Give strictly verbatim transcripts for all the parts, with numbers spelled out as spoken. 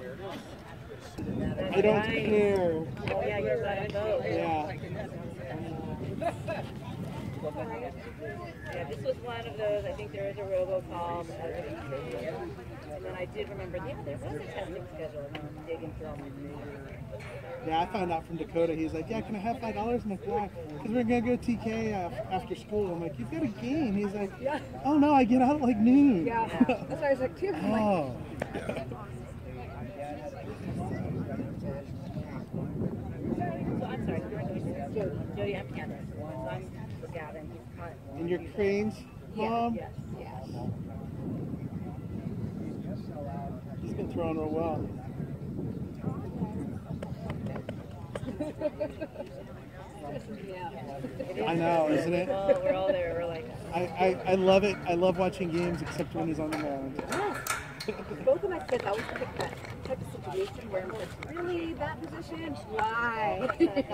I don't care. Oh yeah, you're right. Both. Yeah. Yeah, this was one of those. I think there was a robocall, and then I did remember. Yeah, there was a testing schedule, and I'm digging through all my papers. Yeah, I found out from Dakota. He's like, yeah, can I have five dollars? I'm like, why? Because we're gonna go T K uh, after school. I'm like, you've got a game. He's like, yeah. Oh no, I get out at like noon. Yeah, that's what I was like too. I'm like, oh. So I'm sorry, Jody. Jody, I'm Candace. So I'm for Gavin. He's cut. And you're Crane's mom? Yes. Yes. He's been throwing real well. yeah. I know, isn't it? Well, we're all there. We're like. I, I, I love it. I love watching games, except when he's on the mound. Both of my kids always pick that type of situation where I'm like, really, that position? Why?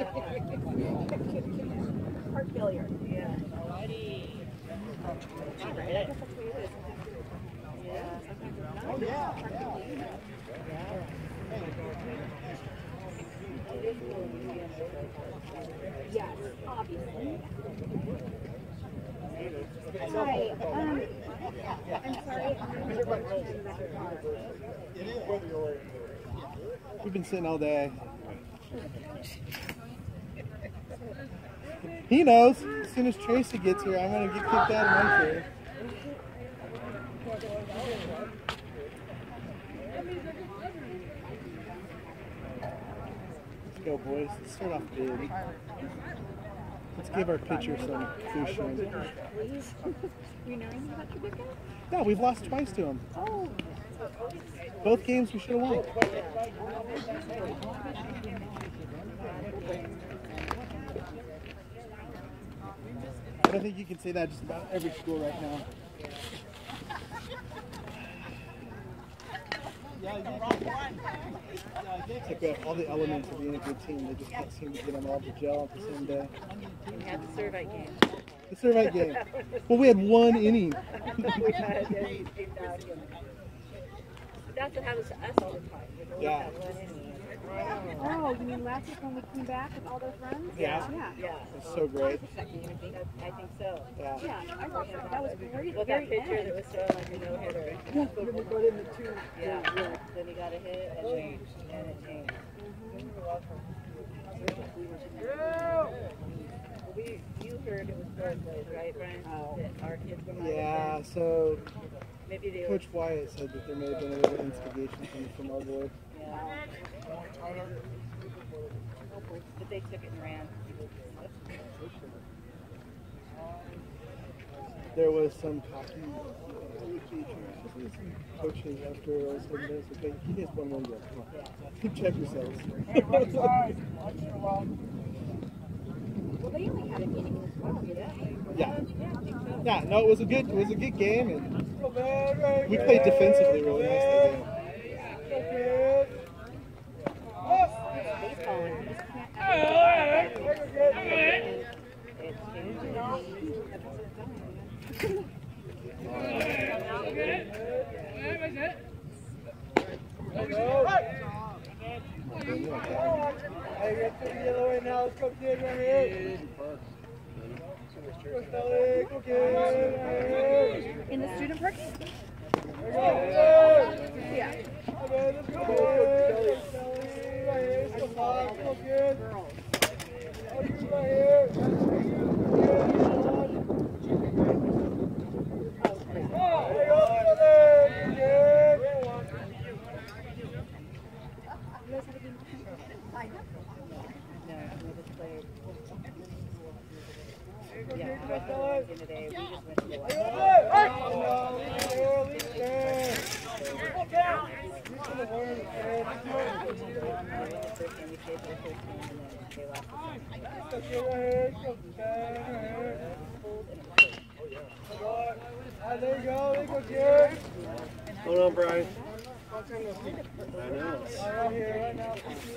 Heart failure. Yeah. Alrighty. I guess that's the way it is. Yeah. Oh, yeah. Yes, obviously. Hi, um, I'm sorry. We've been sitting all day. He knows. As soon as Tracy gets here, I'm going to get kicked out of my chair. Let's go, boys. Let's start off big. Let's give our pitcher some cushion. Please. You know anything about Trabuco? No, we've lost twice to him. Oh. Both games we should have won. I think you can say that just about every school right now. It's like we have all the elements of being a good team. They just can't seem to get them all to gel at the same day. We had the Servite game. The Servite game. Well, we had one inning. That's what happens to us all the time. Yeah. Oh, you mean last week when we came back with all those runs? Yeah. Yeah. Yeah. It's so great. I think so. Yeah. Yeah, I thought that, that was great. Look at that picture that was throwing like a no-hitter. Yeah, we got in the two. Yeah, yeah. Then he got a hit and then and it changed. Mm-hmm. We, you heard it was third place, right, Brian? Oh. That our kids were not Yeah, so maybe they Coach Wyatt said that there may have been a little instigation coming from our board. Yeah. But they took it and ran. There was some cocky coaches after I was saying this. Okay, you guys won one game. Come on. Check yourselves. Well, they only had a meeting as well, did they? Yeah. Yeah, no, it was a good it was a good game, and we played defensively really nice that game. In the student park? Yeah. There you go, there you go, Jared. Hold on, Brian. I know. Right here, right now.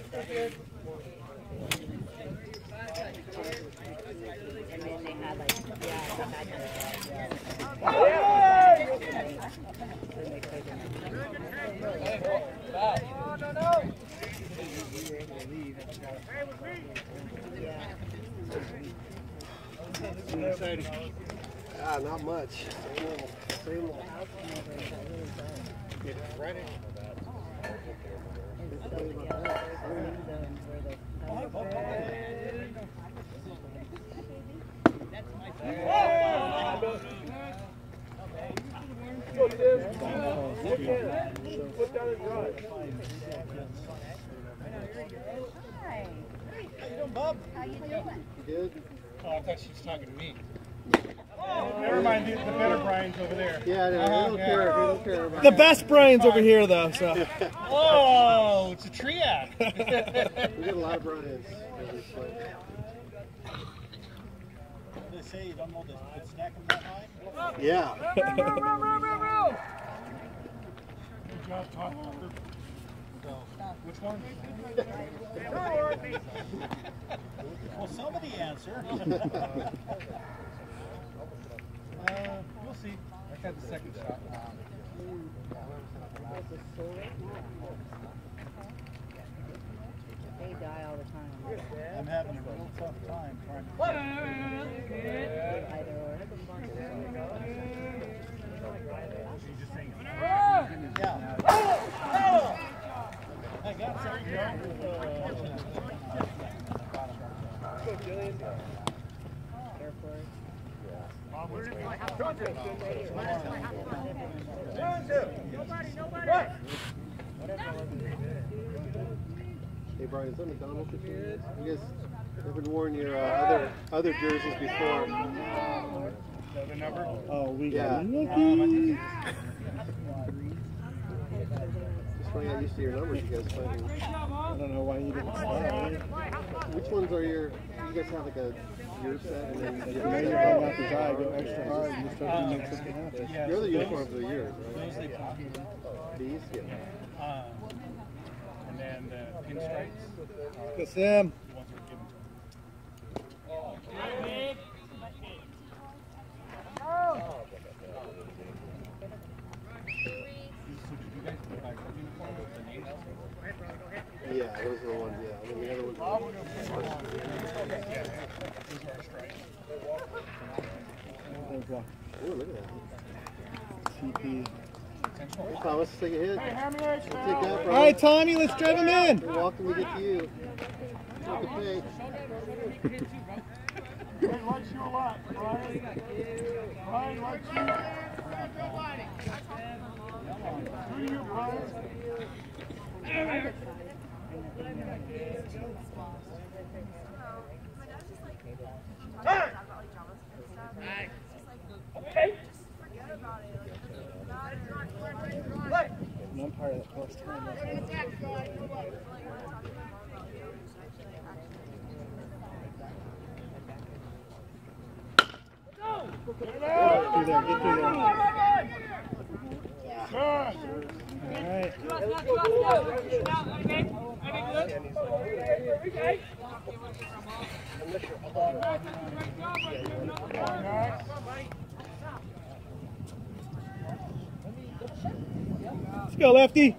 And then they had like, yeah, they had Ah, not much. Same level. Same level. Right in. Go, Tim. Put down and drive. Hi. How you doing, Bob? How you doing? Good. Oh, I thought she was talking to me. Oh, never mind, the, the better Brian's over there. Yeah, no, uh-huh, I don't yeah. care. I don't care about The best Brian's over here, though. So. Oh, it's a triad. We get a lot of Brian's. They say you don't know the, the snack them that high? Yeah. Good job, Todd. So, which one? Well, somebody answer. uh, we'll see. I got the second shot. They die all the time. I'm having a real tough time trying to. Either or. Yeah. I got some. Airport. Hey Brian, is that McDonald's? You guys have been wearing your uh, other other jerseys before. The number? Oh, we Yeah. got lucky. Just when I got used to your numbers, you guys fighting. I don't know why you didn't start. Which ones are your? You guys have like a your set and then You your know you're set? going out the side, go extra hard, and just try to make something happen. Yeah. Your other uniforms are yours, Those right? they pop. These, yeah. Uh, and then the pinstripes. Go Sam. The ones that were given So did you guys put like uniform with the names? Yeah, those are the ones. Yeah, and then the other ones. Those are our stripes. There's one. Oh, look at that. T P. Hey, Thomas, let's take a hit. We'll take that, All bro. right, Tommy, let's drive him in. We're walking to get to you. Take a pay. Brian likes you a lot, Brian. Brian likes you. Who are you, Brian? And I'm part of that first time. Get through there, get through there. All right. Let's go, lefty.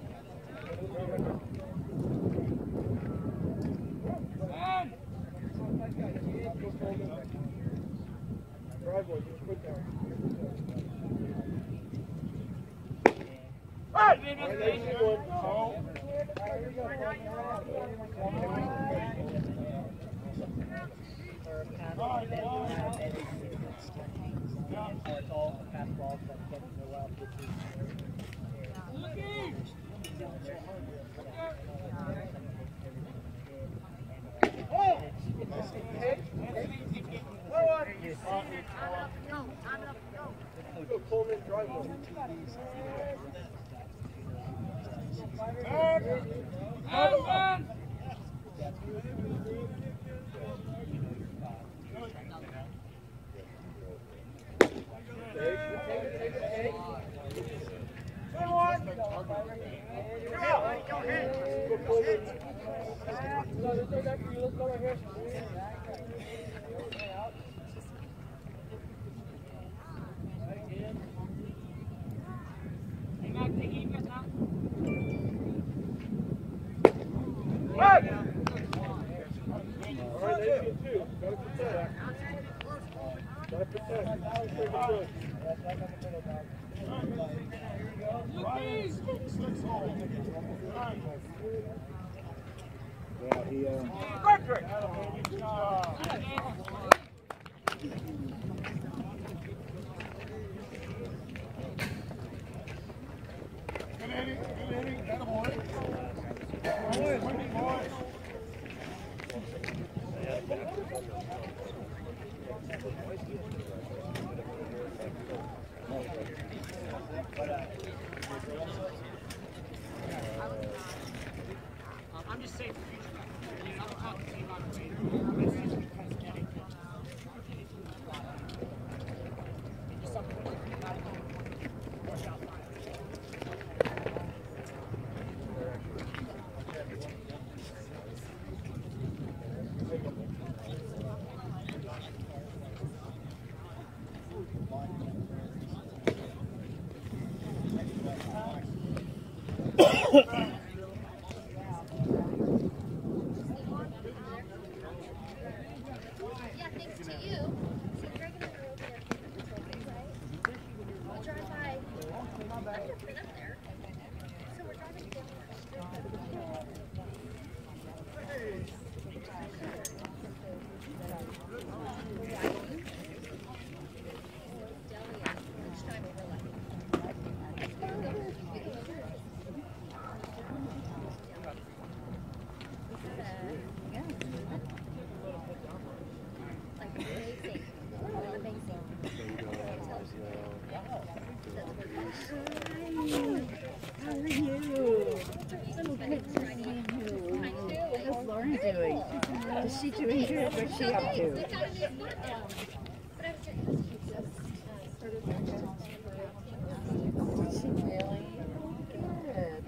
Yeah, he, uh... Good hitting, good hitting, that boy. Boys, boys. I'm just saying for future reference. I'll talk to you about it later. This is because getting just something to think about it. Watch out for it. Yeah, thanks to you. So Greg and I are over there. I'll drive by. I'm gonna put it up there. So we're driving down. Lunchtime overlap. Like amazing. Amazing. How are you? How's Lauren doing? Is she doing good? What's she up to? Is she really? Good.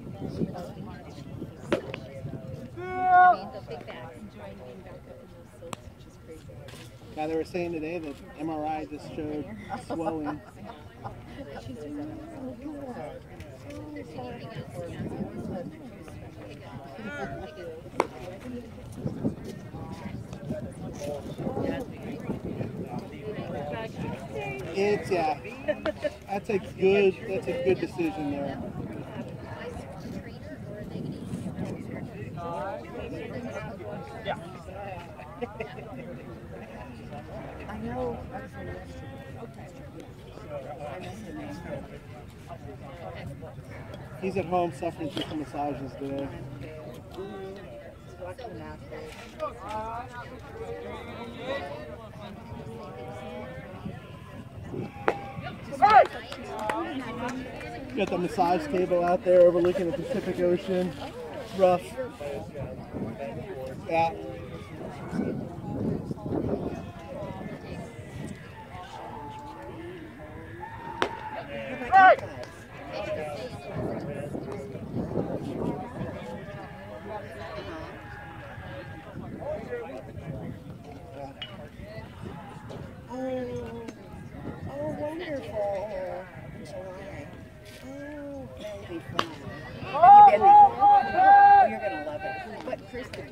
I mean, the big bags enjoying being back up in those silks, which is crazy. Yeah, they were saying today that M R I just showed swelling. She's doing so good. It's, yeah, that's a good, that's a good decision there. I know. I miss her name. He's at home suffering through some massages today. Got the massage table out there overlooking the Pacific Ocean. It's rough. Yeah. Right! Oh, oh, wonderful. July. Oh, that'll be fun. Have you been before? Oh, you're going to love it. What Chris did you?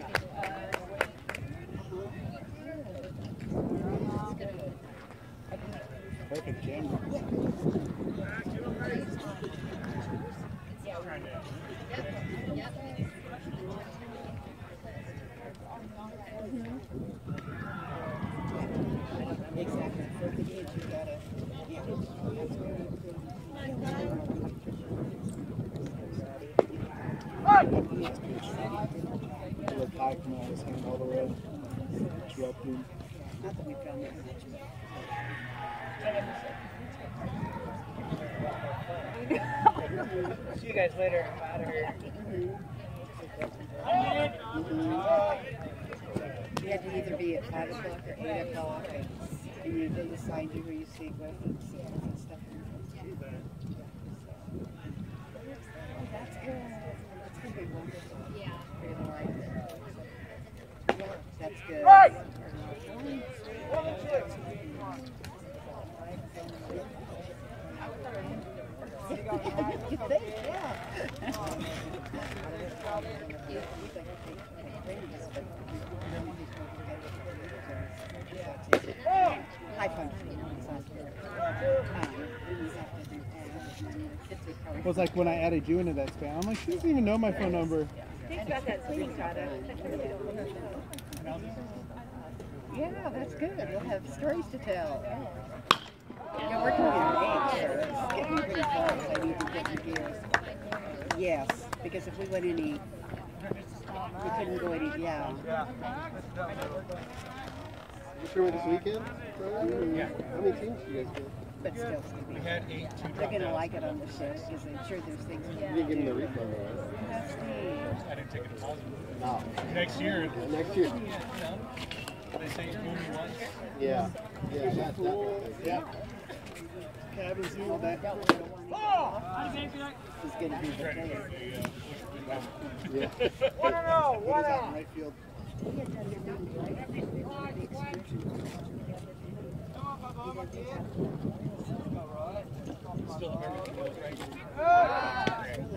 Perfect gym. Exactly. For the kids, you gotta. Yeah. The little pie come out of his hand all the way. Interrupting. Not that we've done that much. See you guys later. I'm out of here. You had to either be at five o'clock or eight o'clock, and, and you they decide you who you see with and and stuff. Oh, that's good. That's gonna be wonderful. Yeah. You're gonna like it. Yeah, that's good. Right! You think? Yeah. High function. was like when I added you into that spam. I'm like, she doesn't even know my phone number. Think about that swinging product. Yeah, that's good. We'll have stories to tell. Yeah, we're talking age, so it's getting pretty close. I need to get your gears. Yes, because if we went any, we couldn't go any, yeah. You sure with this weekend? Yeah. How many teams do you guys get? But still, We had eight, two they're going to like it on the show because I'm sure there's things we You can didn't give them do. the refund, though, right? I didn't take a deposit. No. Next year, Next year. they say you only once. Yeah. Yeah, that, that, that, Yeah. Cabin seal that. It's going to be the case. yeah. One and oh, one out. Right field. Still everything goes right.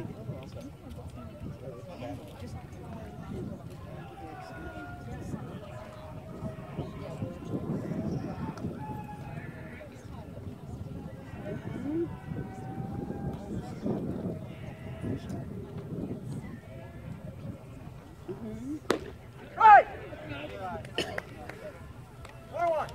Right! One, one.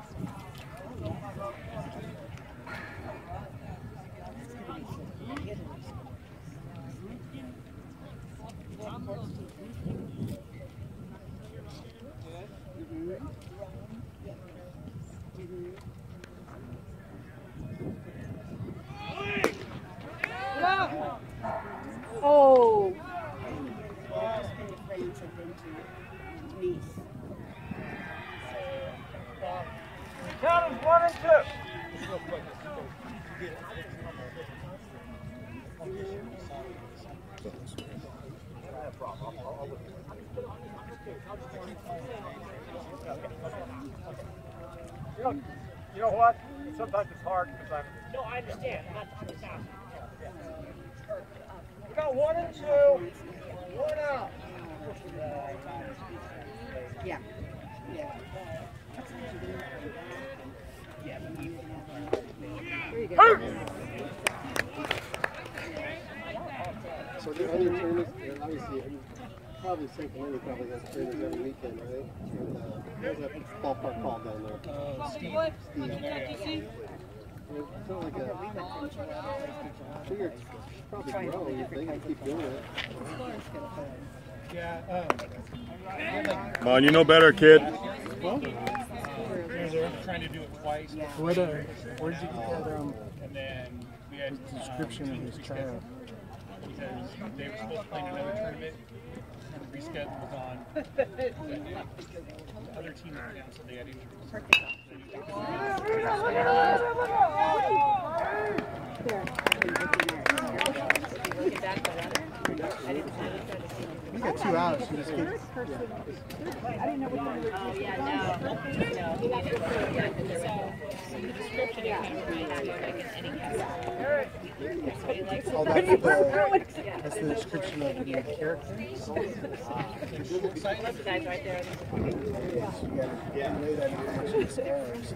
Oh! Just been to France, I've been to Nice. Count is one and two. You know, you know what? Sometimes it's hard because I'm. No, I understand. Not the first half. We got one and two. One out. Yeah. Yeah. There you go. So the other tournaments, uh, obviously, I'm probably Saint probably has tournaments every weekend, right? And, uh, how's that ballpark called down there? Uh, Steve. Steve. It's not like a. I figure it's probably grow. You think and keep doing it. Yeah. Um, Come on, you know better, kid. well, they're trying to do it twice. What, uh, where did you get that, um, And then we had um, description of his child? because they were supposed to play in another tournament, and the reschedule was on. The other team was down, so they had injuries. You got two outs. You just get, Oh, yeah, no. No, he needed to, yeah, so the description is kind of really like an inning guess. That's what he likes. oh, that's the, that's the description of the character. This guy's right there. Yeah. Lay that in the stars.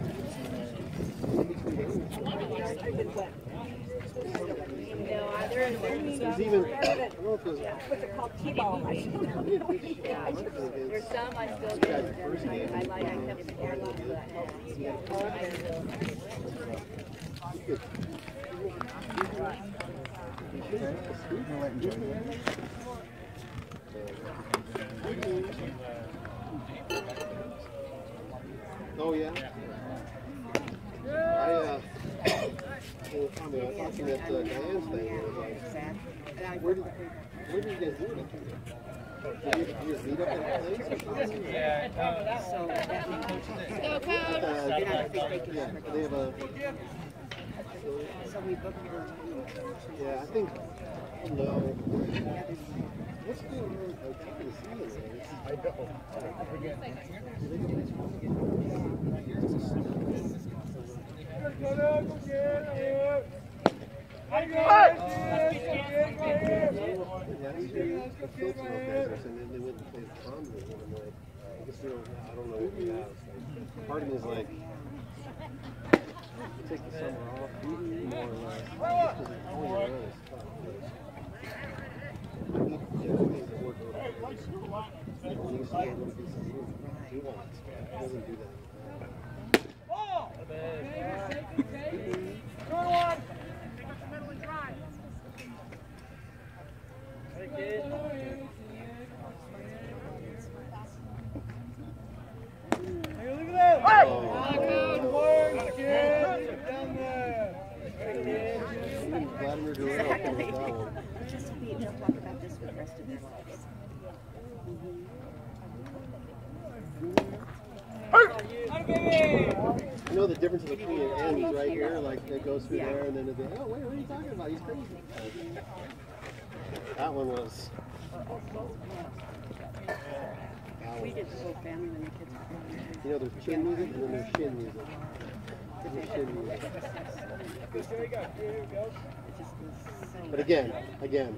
No, they're, they're, There's even. I don't know if there's. what's it called? T-ball. Yeah. There's some I still do. I like, I kept the air lock for that. I still. We'll let him join you. Oh yeah. I uh. Well, Tommy, I was watching that uh, Diane's thing. Where it was like, where did where did you guys do it? Did you, did you just meet up at a place? Or something? Yeah. Uh, So that means Go, Coach! Uh, you're not a big big yeah, they have a. So we booked your. Yeah, I think. No. What's going on? I can't really see it. I Part of me is like, take the summer off, more or less, because all you run is tough. He used to get a little piece of room. He wants. He doesn't do that. Just be, they'll talk about this for the rest of their lives. You know the difference between ends right here, like it goes through there, and then it'll be, oh wait, what are you talking about? He's crazy. That one was. We did the whole family when the kids were born. You know, there's chin music and then there's shin music. There's shin music. But again, again.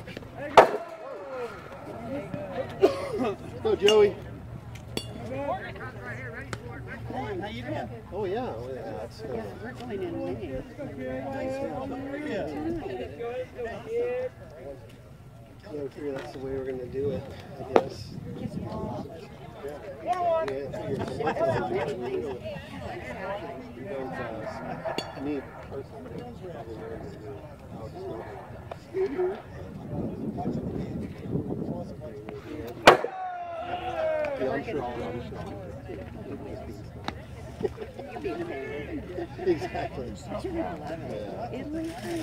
Go, Joey. How you doing? Oh yeah, oh, yeah. That's, uh, Yeah, we're going in May. I figure that's the way we're going to do it, I guess. Yeah. Yeah, I figured it's worth it. You don't, uh, me personally, probably what I'm going to do. I'll just go. Yeah, I'm sure I'll, I'm sure I'll. Exactly. But you're gonna love it. Italy and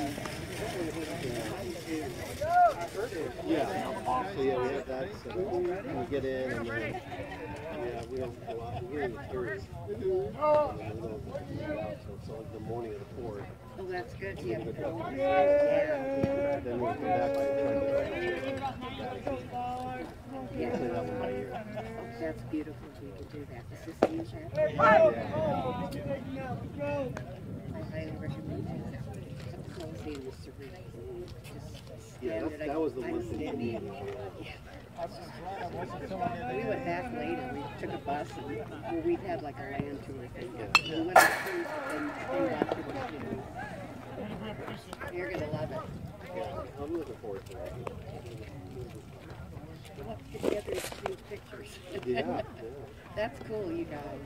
yeah. So yeah, we have that. So we get in and then yeah, we don't go out. We're in the third. And then we don't go out so it's the morning of the fourth. oh, that's good. Yeah. Then we come back by the Yeah. clean that one by ear. That's beautiful. We can do that. The Sistines have. I highly recommend it. Cozy and serene. Yeah, that, that was the one thing for me. We went back later. We took a bus and well, we'd had like a land tour thing. We went on a cruise and came back to the city. You're gonna love it. Yeah, I'm looking forward to it. We'll have to get together and see pictures. Yeah, yeah. That's cool, you guys.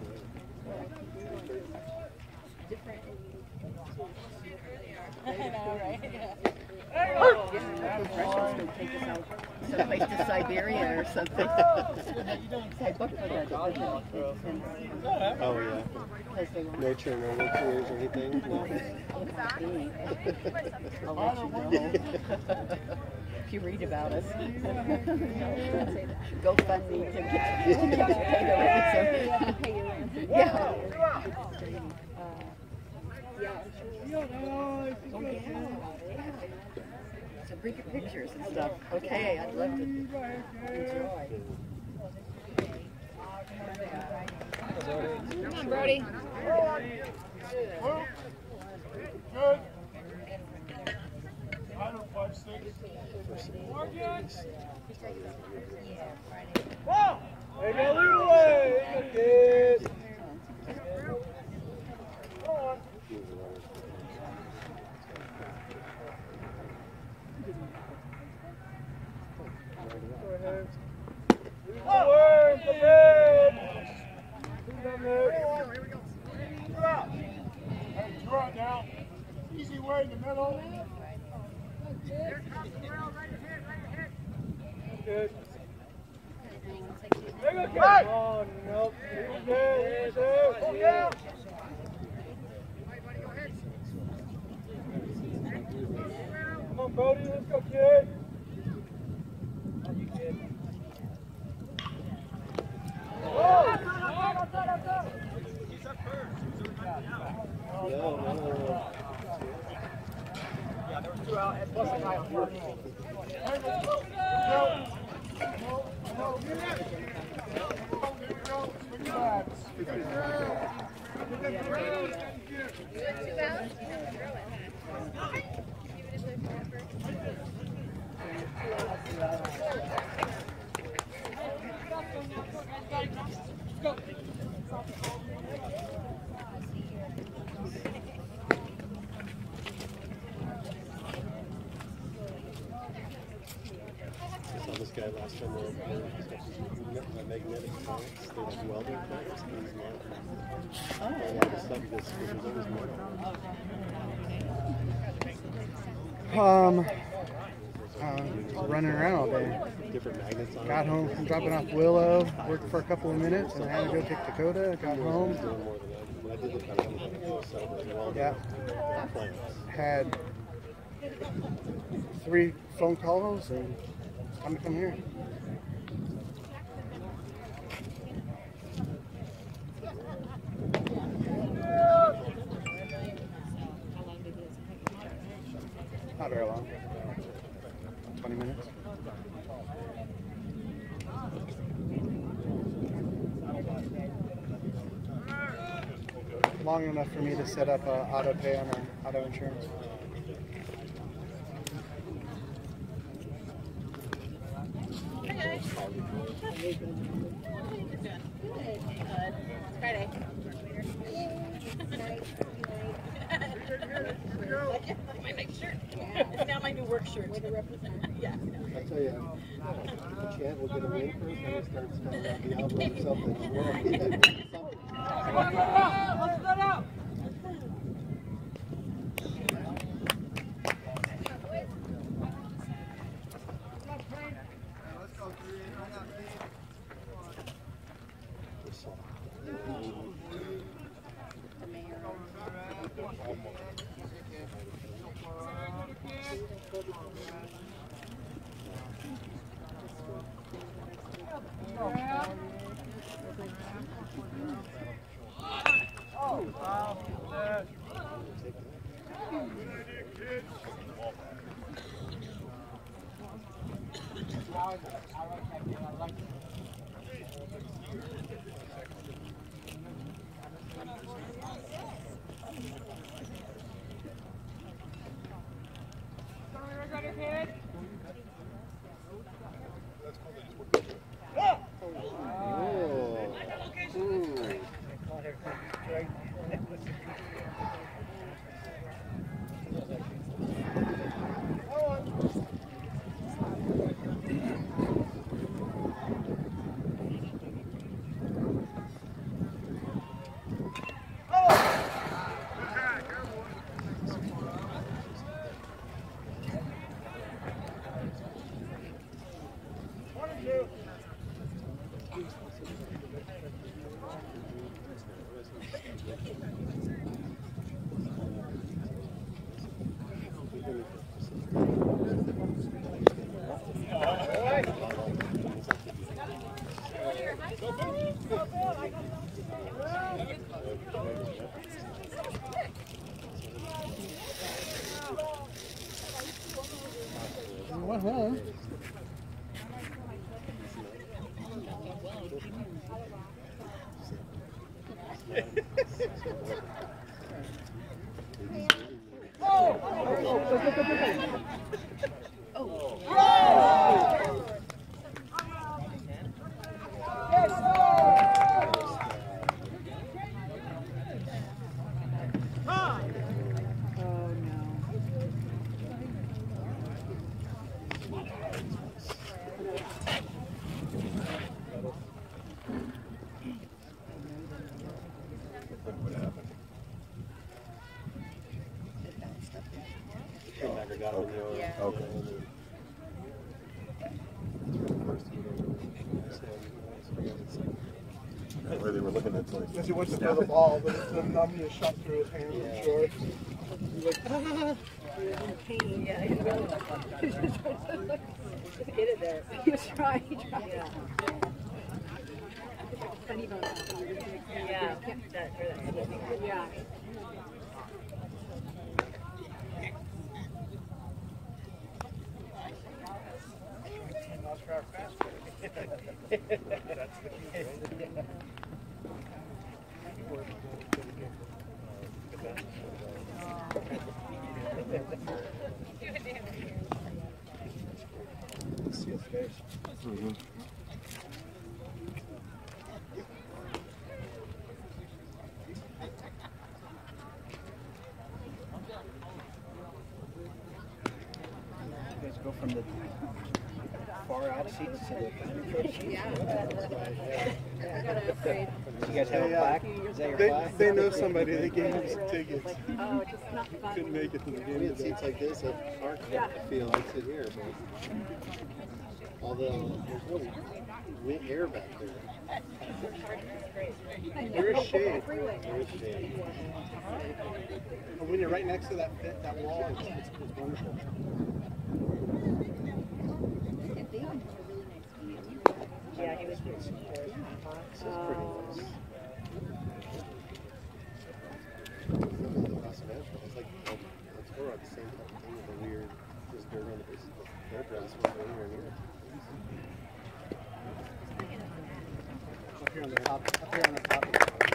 I know, right? Yeah. Yeah, local freshman's gonna take us out someplace to Siberia or something. I booked for that. Oh yeah. No chair, no chairs or anything? No. I'll let you know. If you read about us. Go fund me to get to pay the ransom. Yeah. Oh, yeah. So bring your pictures and stuff. Okay, I'd love to enjoy. Come on, Brody. Good. Final five, six. More good. Whoa! There you go, lead away. Good. Go on. Away, the bed. Here we go. Two out. Hey, two out now. Easy way in the middle. Here comes the rail, right ahead, right ahead. Good. There you go, kid. Oh, no. Here we go. Pull down. Come on, Brody. Let's go, kid. Oh, you kid. Whoa! He's up first. No, no, no. Yeah, there were two out, and plus a guy on first. saw this guy last time we were over here. My magnetic plants, they're like welding plants. He's not. Oh. All of a sudden, this was always more. Um, uh, running around all day. Different magnets on Got it. home from dropping off Willow, worked for a couple of minutes, and I had to go pick Dakota. Got home. Doing more than that. When I did the kind of welding Yeah. plants. Had three phone calls and I'm come here. Not very long. twenty minutes. Long enough for me to set up uh, auto pay on our auto insurance. Hi guys. Good. It's Friday. My next shirt. It's now my new work shirt. Way to represent. Yeah. I tell you, Chad will get a win first and he starts spelling out Diablo or something. Let's go out! Went home. Okay. Where they were looking at like. Because he wants to throw the ball, but it's a numbness shot through his hand and shorts. He's like, ah. Yeah, he's really get it there. He was trying, he tried. Yeah. Funny bone. Yeah, that, or that. Yeah. That's the key, right? See his face. Mm-hmm. You guys go from the far more out seats to the Yeah. Gotta upgrade. You guys have a They, uh, plaque? Is that your They, plaque? they know somebody that gave us tickets. Oh, it's just not fun. Couldn't make it to the We game had today. seats like this at our field. I sit here, but although there's no wind air back there. There is shade. There is shade. And when you're right next to that pit, that wall, it's, it's, it's wonderful. Yeah, he was here. This is pretty nice. It's like it's more like the same type of thing with a weird, just dirt on the base of the grass wasn't anywhere near it. Up here on the top. Up here on the top.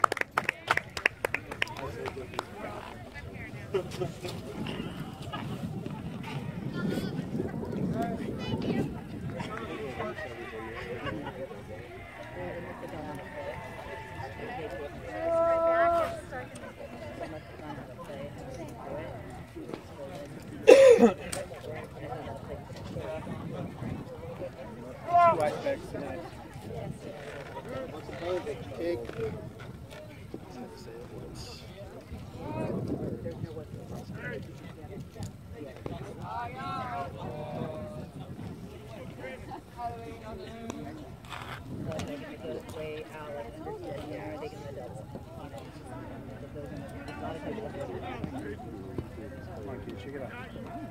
Two ice bags tonight. What's the point? Cake. Just have to say it once. Way out, like, yeah, they can double. Come on, kids, check it out.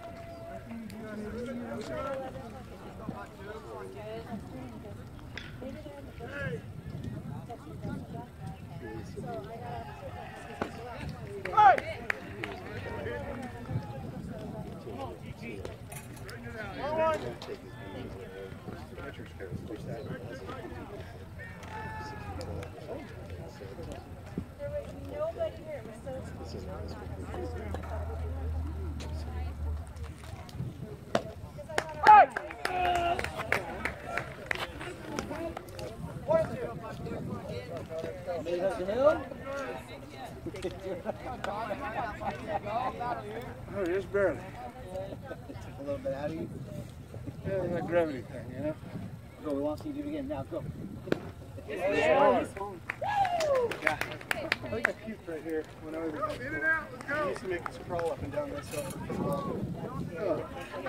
Oh, just barely. A little bit out of you. Yeah, that gravity thing, you know? Go, we want to see you do it again. Now, go. Yeah. I think I puked right here when I was in high school. I used to make us crawl up and down this hill. Oh.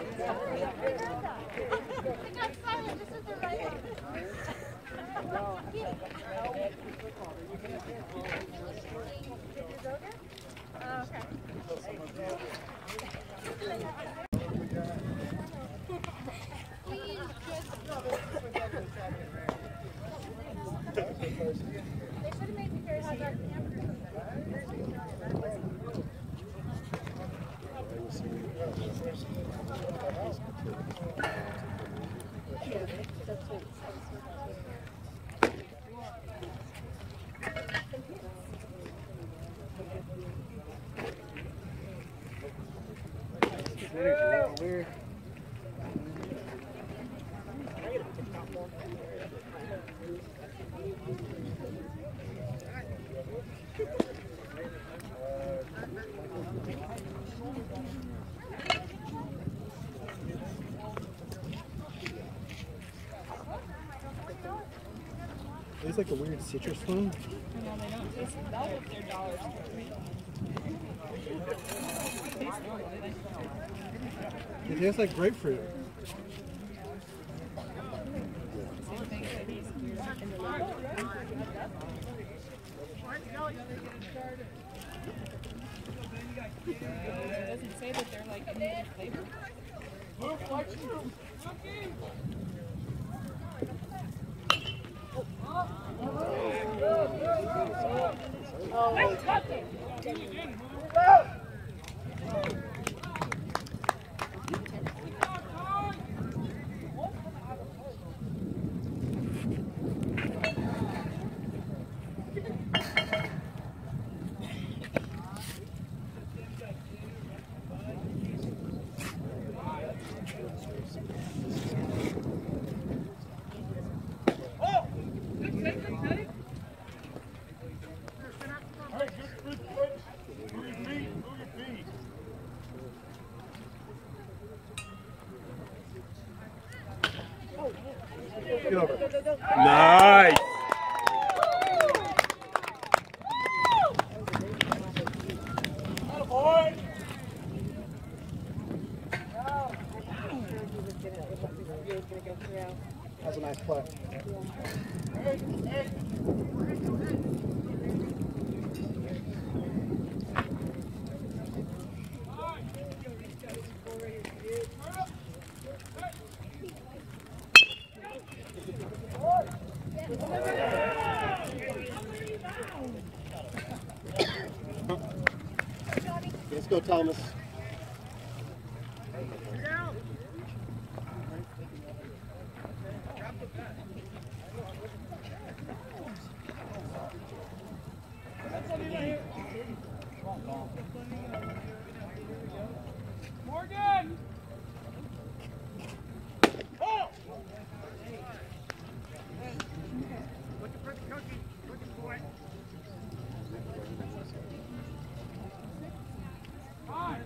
Weird. It's like a weird citrus one. No, they don't taste it. They'll whip their dollars. It tastes like grapefruit. Same thing that he's in the logo. It doesn't say that they're like any other flavor. Get over. Nice. That was a nice play. Let's go, Thomas. Morgan! Oh! Looking for the cookie. Looking for it. Five.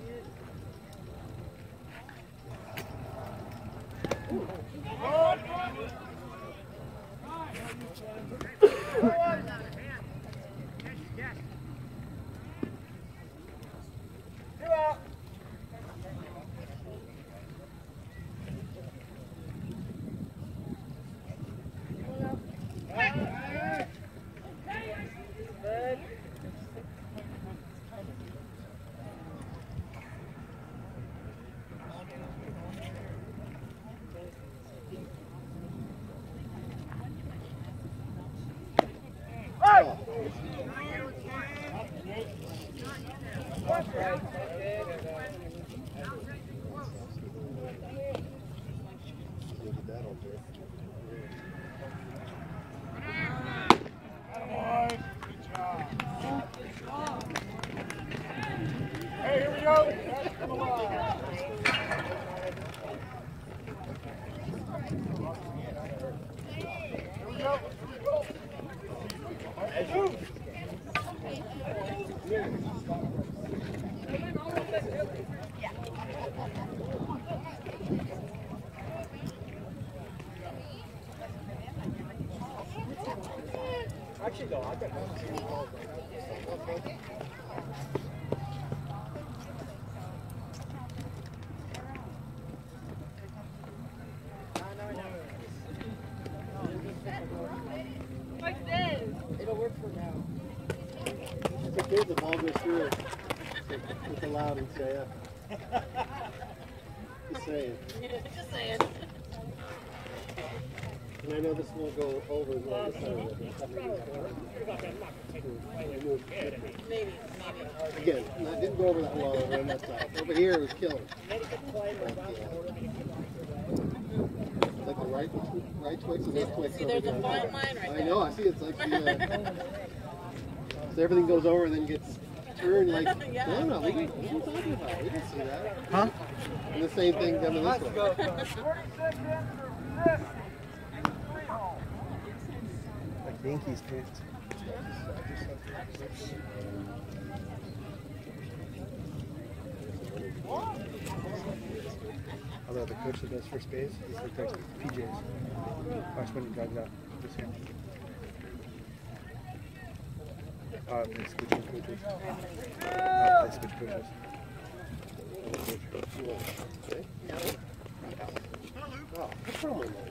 Hey, here we go. Actually, no, I got It'll work for now. It's okay if the ball goes through. It's allowed and say it. Just saying. Just saying. And I know this won't go over as well this time. Maybe, maybe. Again, I didn't go over that well over on that side. Over here it was killing. Like the right, right twix and left twix. See, there's a fine line right I there. know, I see it's like the, uh, so everything goes over and then gets turned like, Yeah. no, no, we can, what are you talking about? We didn't see that. Huh? And the same thing coming this way. Like Yankees fans. Although the coach that does first base, he's the coach of P Js. Watch when he drives out this year. Uh, they switch coaches. Uh, they switch coaches. Oh, what's wrong with that?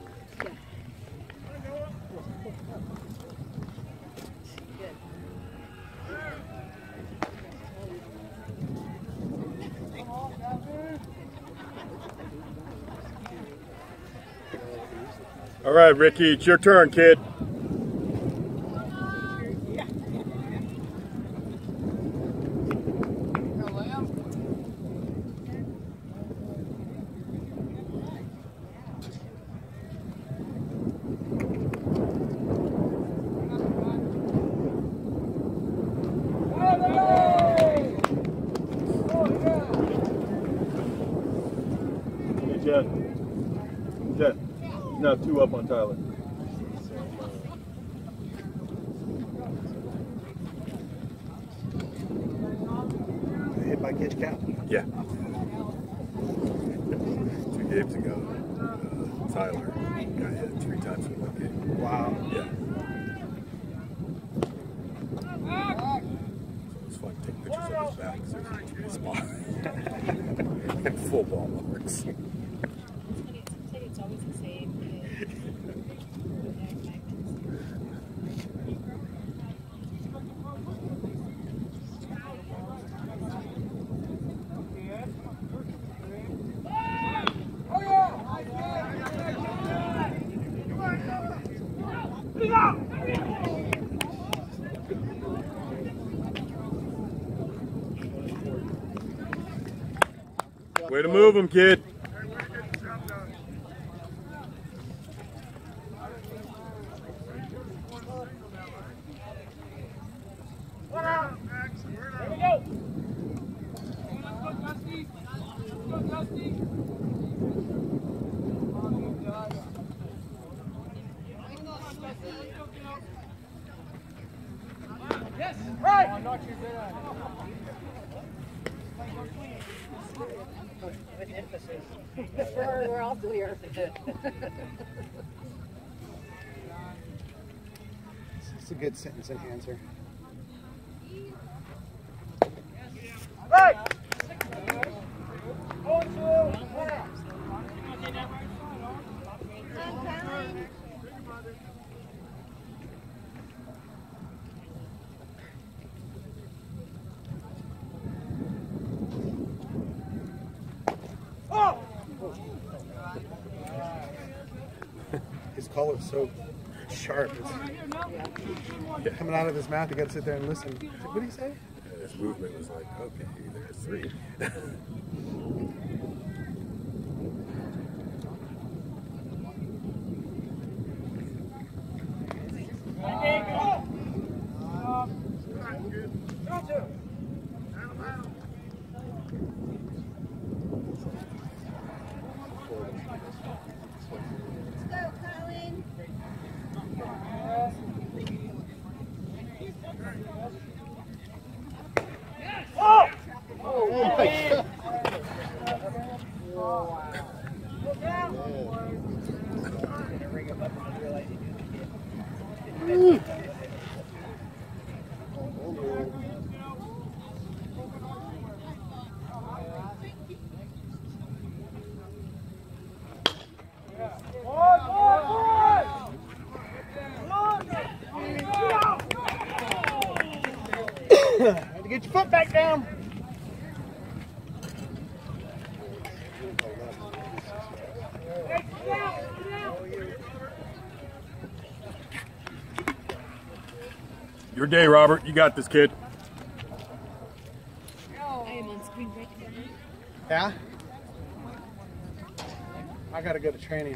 All right, Ricky, it's your turn, kid. Hey, Jen. Jen. Now two up on Tyler. Hit by catch count. Yeah. Two games ago. Tyler got hit three times in one game. Wow. Yeah. So it was fun taking pictures of his back because it was a spot. And full ball marks. It's funny, it's always the same. Way to move him, kid. Yes, right. With emphasis. We're, we're all clear. It's a good sentence enhancer. Right. His call is so sharp. It's coming out of his mouth. You got to sit there and listen. What did he say? His movement was like, okay, there's three. Had to get your foot back down. Your day, Robert. You got this, kid. I am on screen right now. Yeah? I got to go to training.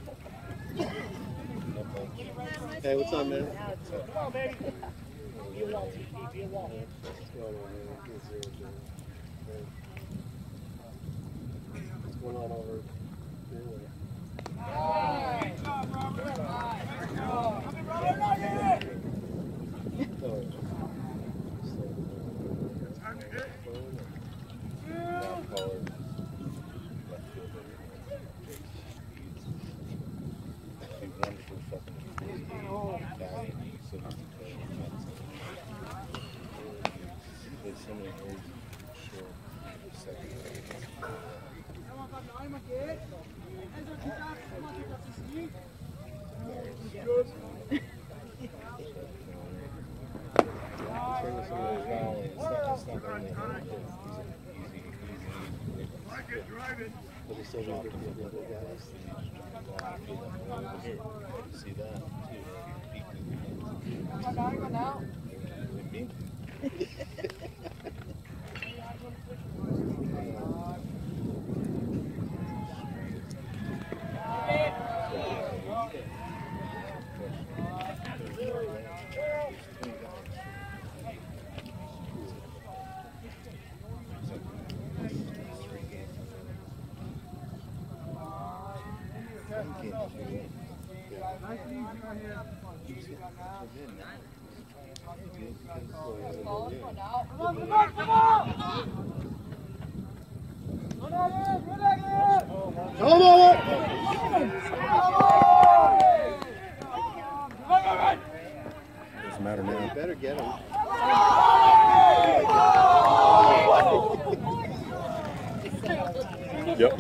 Hey, what's up, man? Come on, baby. What's going on over your way? But it's still going to be the other guys. See that doesn't matter now. You better get him. Yep.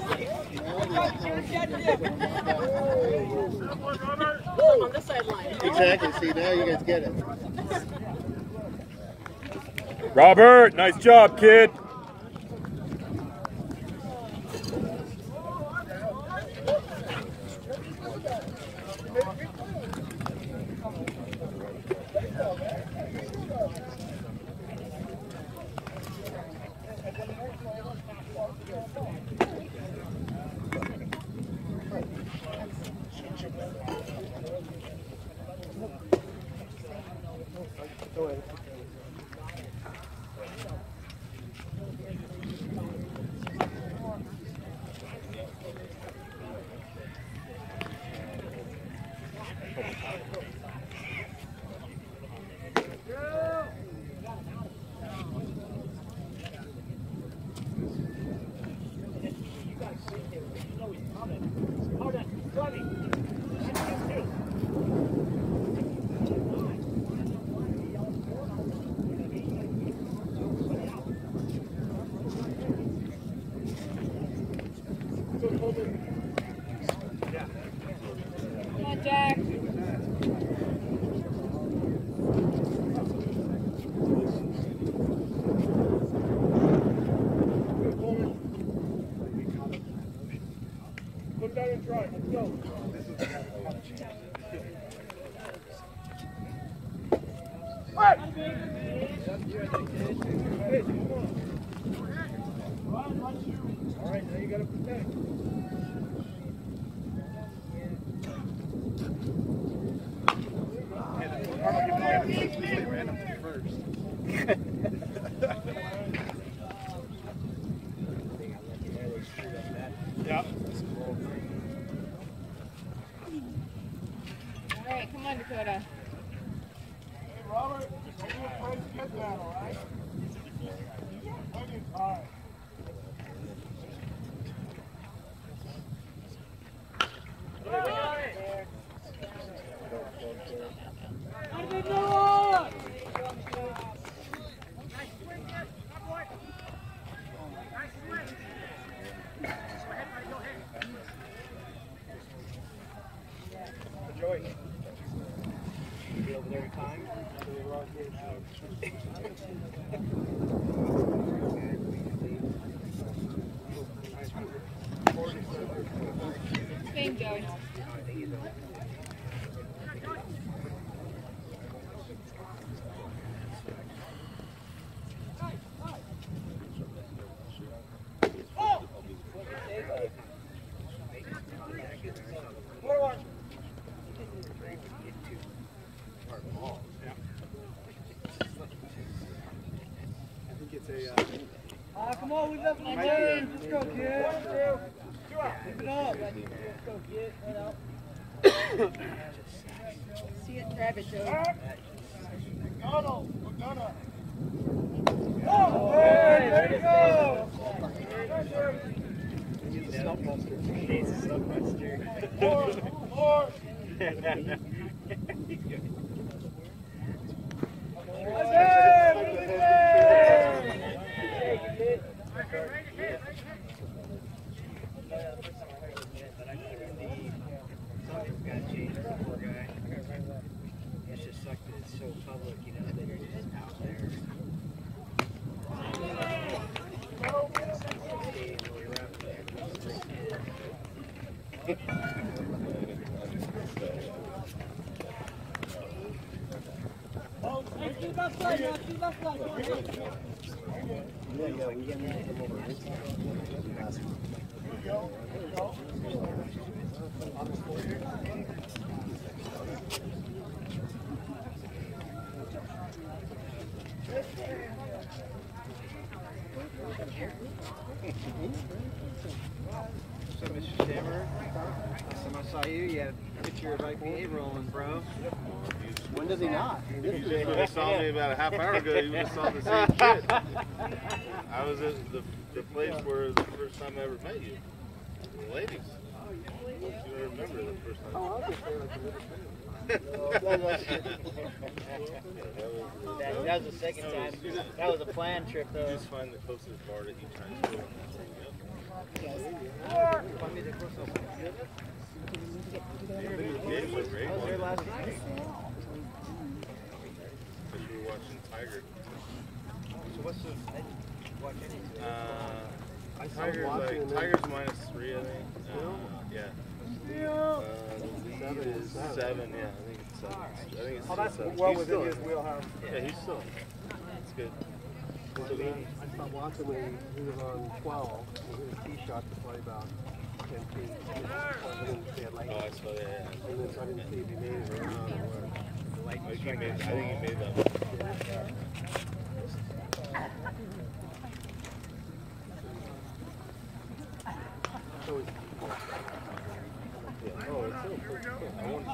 On the sideline. Exactly. See, now you guys get it. Robert, nice job, kid. Come on, Jack. Put that in try. Let's go. All right, now you got to protect. Yeah. All right, come on, Dakota. Hey, Robert, maybe you're afraid to get that, all right? Plenty of time. Joey, you be over there in time? Thank Joey. James, let's go, kid. Keep it up. See it, grab it, Joe. McDonald, McDonald. Oh, hey, there you go. He's a stump buster. He's a stump buster. Four, four. It's just sucked that it's so public, you know, that you're just out there. Yeah, yeah, we can come over. So, Mister Stammer, last time I saw you, you had a picture of I P A rolling, bro. When does he not? You should have saw me about a half hour ago. You would have saw the same shit. I was at the, the place where the first time I ever met you. The ladies. You remember the first time. Oh, I was just there like a minute. that, that was the second time. That was a planned trip, though. You just find the closest bar to each time. Find me the closest. I was there last night. Because we were watching Tiger. So what's the? I didn't watch anything. Uh, I saw Tiger's watching like and then- Tiger's minus three, I think. Uh, yeah. Uh, the lead is seven. Yeah, I think it's seven. I think it's Oh, that's seven. well He's within still his in. wheelhouse. Yeah, he's still. in. It's good. I stopped watching when he was on twelve. He hit a tee shot to play about ten feet. I didn't see it like Oh, I saw that. Yeah. and then so I didn't see if he made it or not. Or what. I think he made, I think he made that. So it's, yeah. Oh, it's so cool. I want to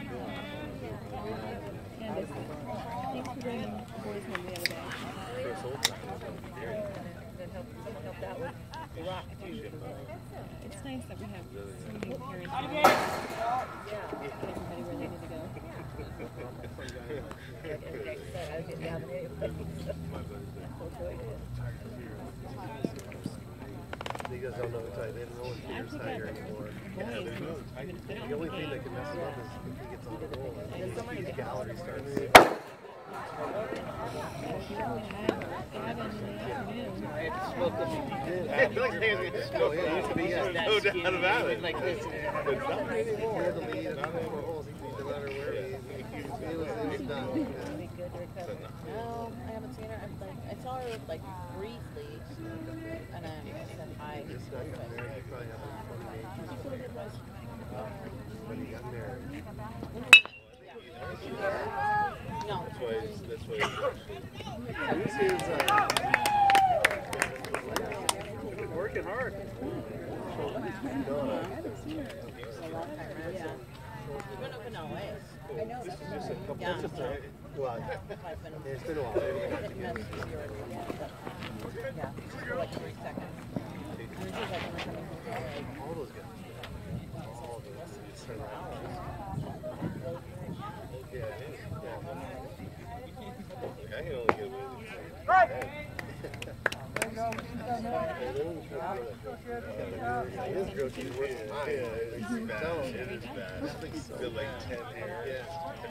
Candace, thanks for bringing the boys home the other day. First whole time. Then help, someone helped out with the rock too. It's nice that we have so many parents and Yeah. everybody where they need to go. Every day, so I was getting down there. You guys don't know the type. They don't know Peter's Tiger anymore. The only thing that can mess him up is if he gets on the roll and his gallery starts. I had to smoke them. I feel like they were going to smoke them. No doubt about it. Like this. He had the lead and four holes. He could no matter where he he was, he was done. Be good to recover. No, I haven't seen her. I'm like, I saw her like briefly, and I said hi. This guy got married. He probably had like twenty-eight. When he got married. No. That's why he's, that's why he's This is uh, Working hard. I know. this is just a couple. Yeah. It's just a, well, it's been a while. Yeah, for like three seconds. All those guys. All of them. Yeah. I can only get away with Right. His growth is worse than mine. Yeah, it's bad. It is bad. It's been like ten years. Yeah.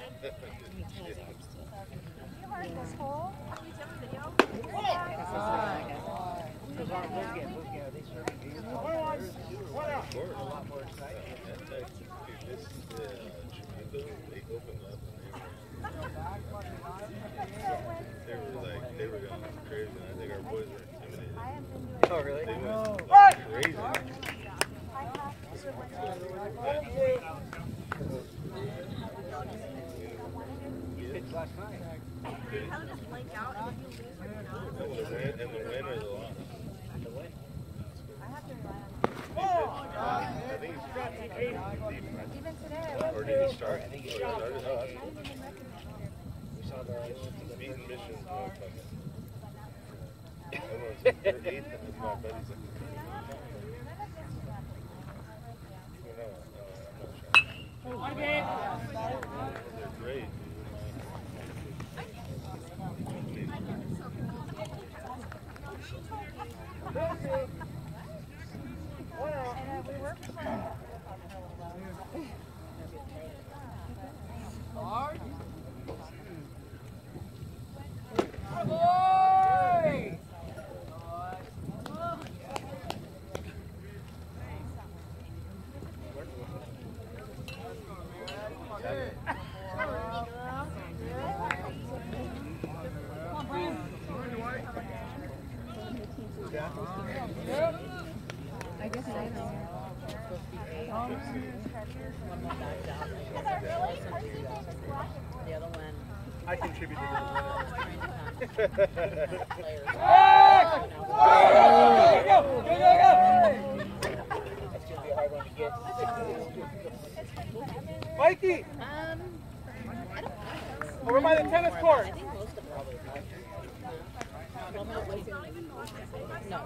A lot more exciting. This is the Trabuco they opened up. They were like, they were going crazy. I think our boys were intimidated. Oh, really? They went crazy. Pitched last night. And the win, and the win or the loss? The win. Sorry, I think you Oh, yeah, I know, I know. we saw the Beating Mission. Everyone's like, they're eighth, and my buddy's like, no, no, I'm not sure. They're great. I guess I know. The other one. I contributed to Players. That's gonna be a hard one to get. Mikey! Um, I don't know. Over by the tennis court! I think most of them probably. Well, no, it wasn't like- no.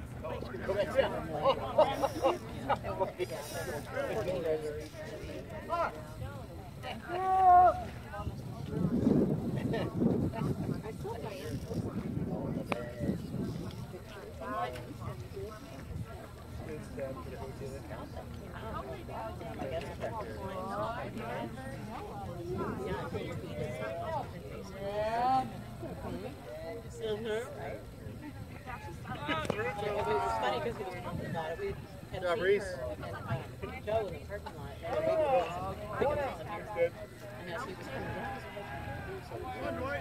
It was funny because he was talking about it. We had Job, seen Reese. her and um, Joe in the parking lot. And we were making some picking on the beer. And as he was coming down,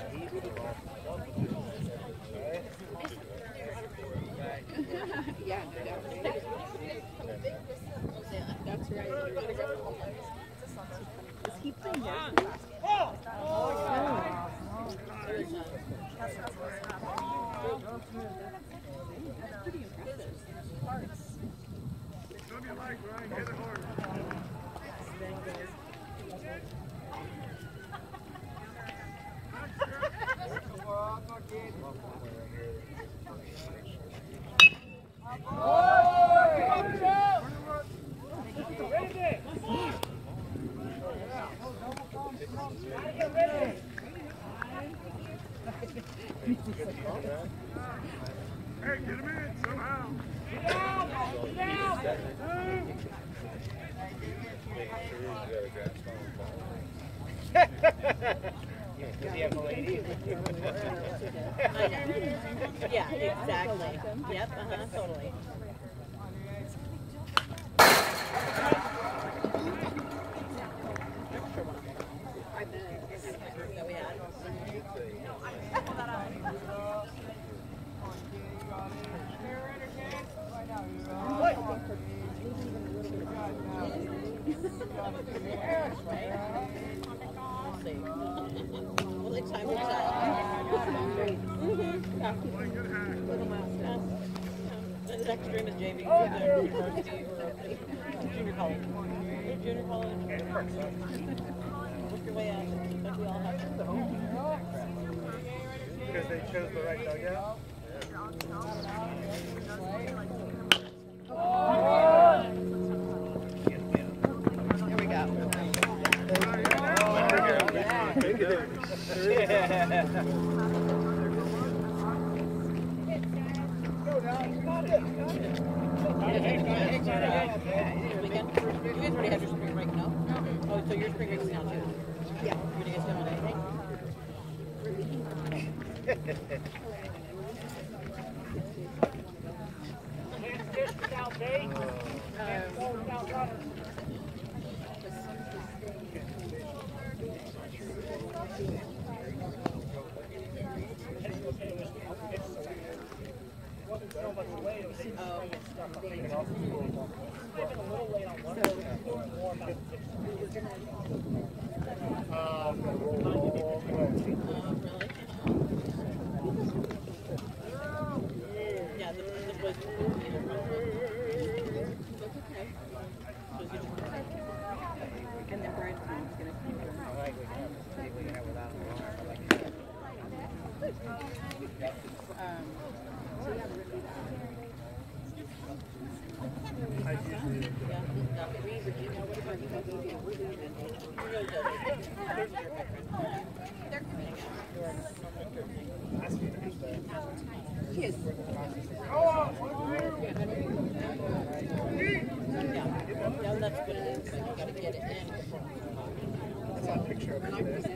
Yeah, that's right. Is he playing varsity? That's pretty impressive. Hey, get him in somehow. Does he have a lady? yeah, exactly. Yep, uh-huh, totally. That we had. Well, the time will tell. And his next dream is J V, either university or junior college. Junior college. Work your way out, like we all have to. Because they chose the right dugout? Here we go. You guys already have your spring break, no? Oh, so your spring break is now too? Yeah. You're gonna get some on anything? Yeah, the, the boys will be there. That's okay. And then Brian's mom's gonna Kiss. Yeah, that's what it is. You gotta get it in. That's not a picture of it.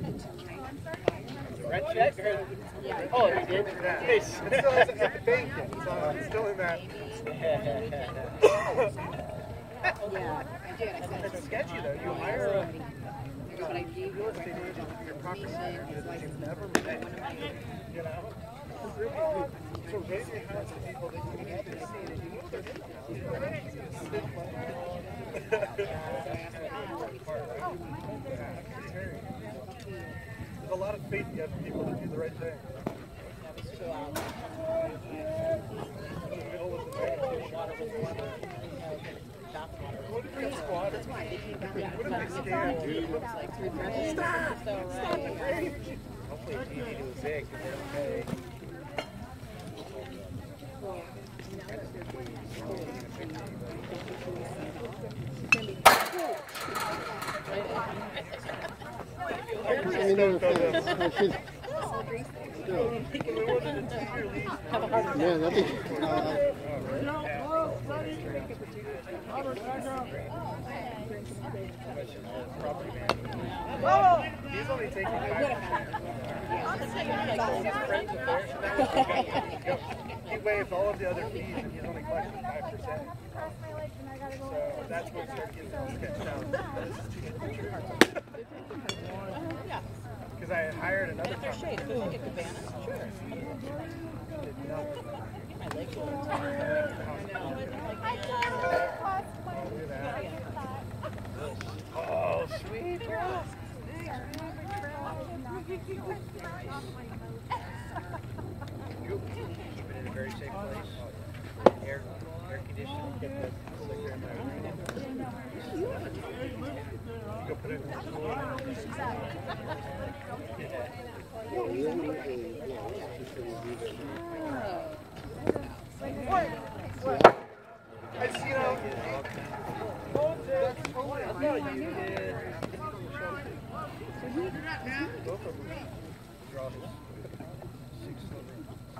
Red check? Oh, you did? Yeah. It still hasn't got baked yet. It's, uh, it's still in that. Yeah, I did. I said It's sketchy though. You hire a but I gave real estate agent, your property manager, that you've never met. You know? So raise your hands to people that you never seen and you know their names. There's a lot of faith you have in people to do the right thing. What if they squat? What if they stand? Stop! Stop the rain! Hopefully T V to a zig and they're okay. Let me know if that's, man, I think, uh, He's only taking five percent. He waived all of the other fees and he's only collecting five percent. So that's where it started getting all sketched out. Because I had hired another There's shade. If you get cabana, sure. My legs will Oh, sweet. Keep it in a very safe place. Air, air conditioning. Go put it in the floor. I just, you know, no, you did. Both of them dropped six over.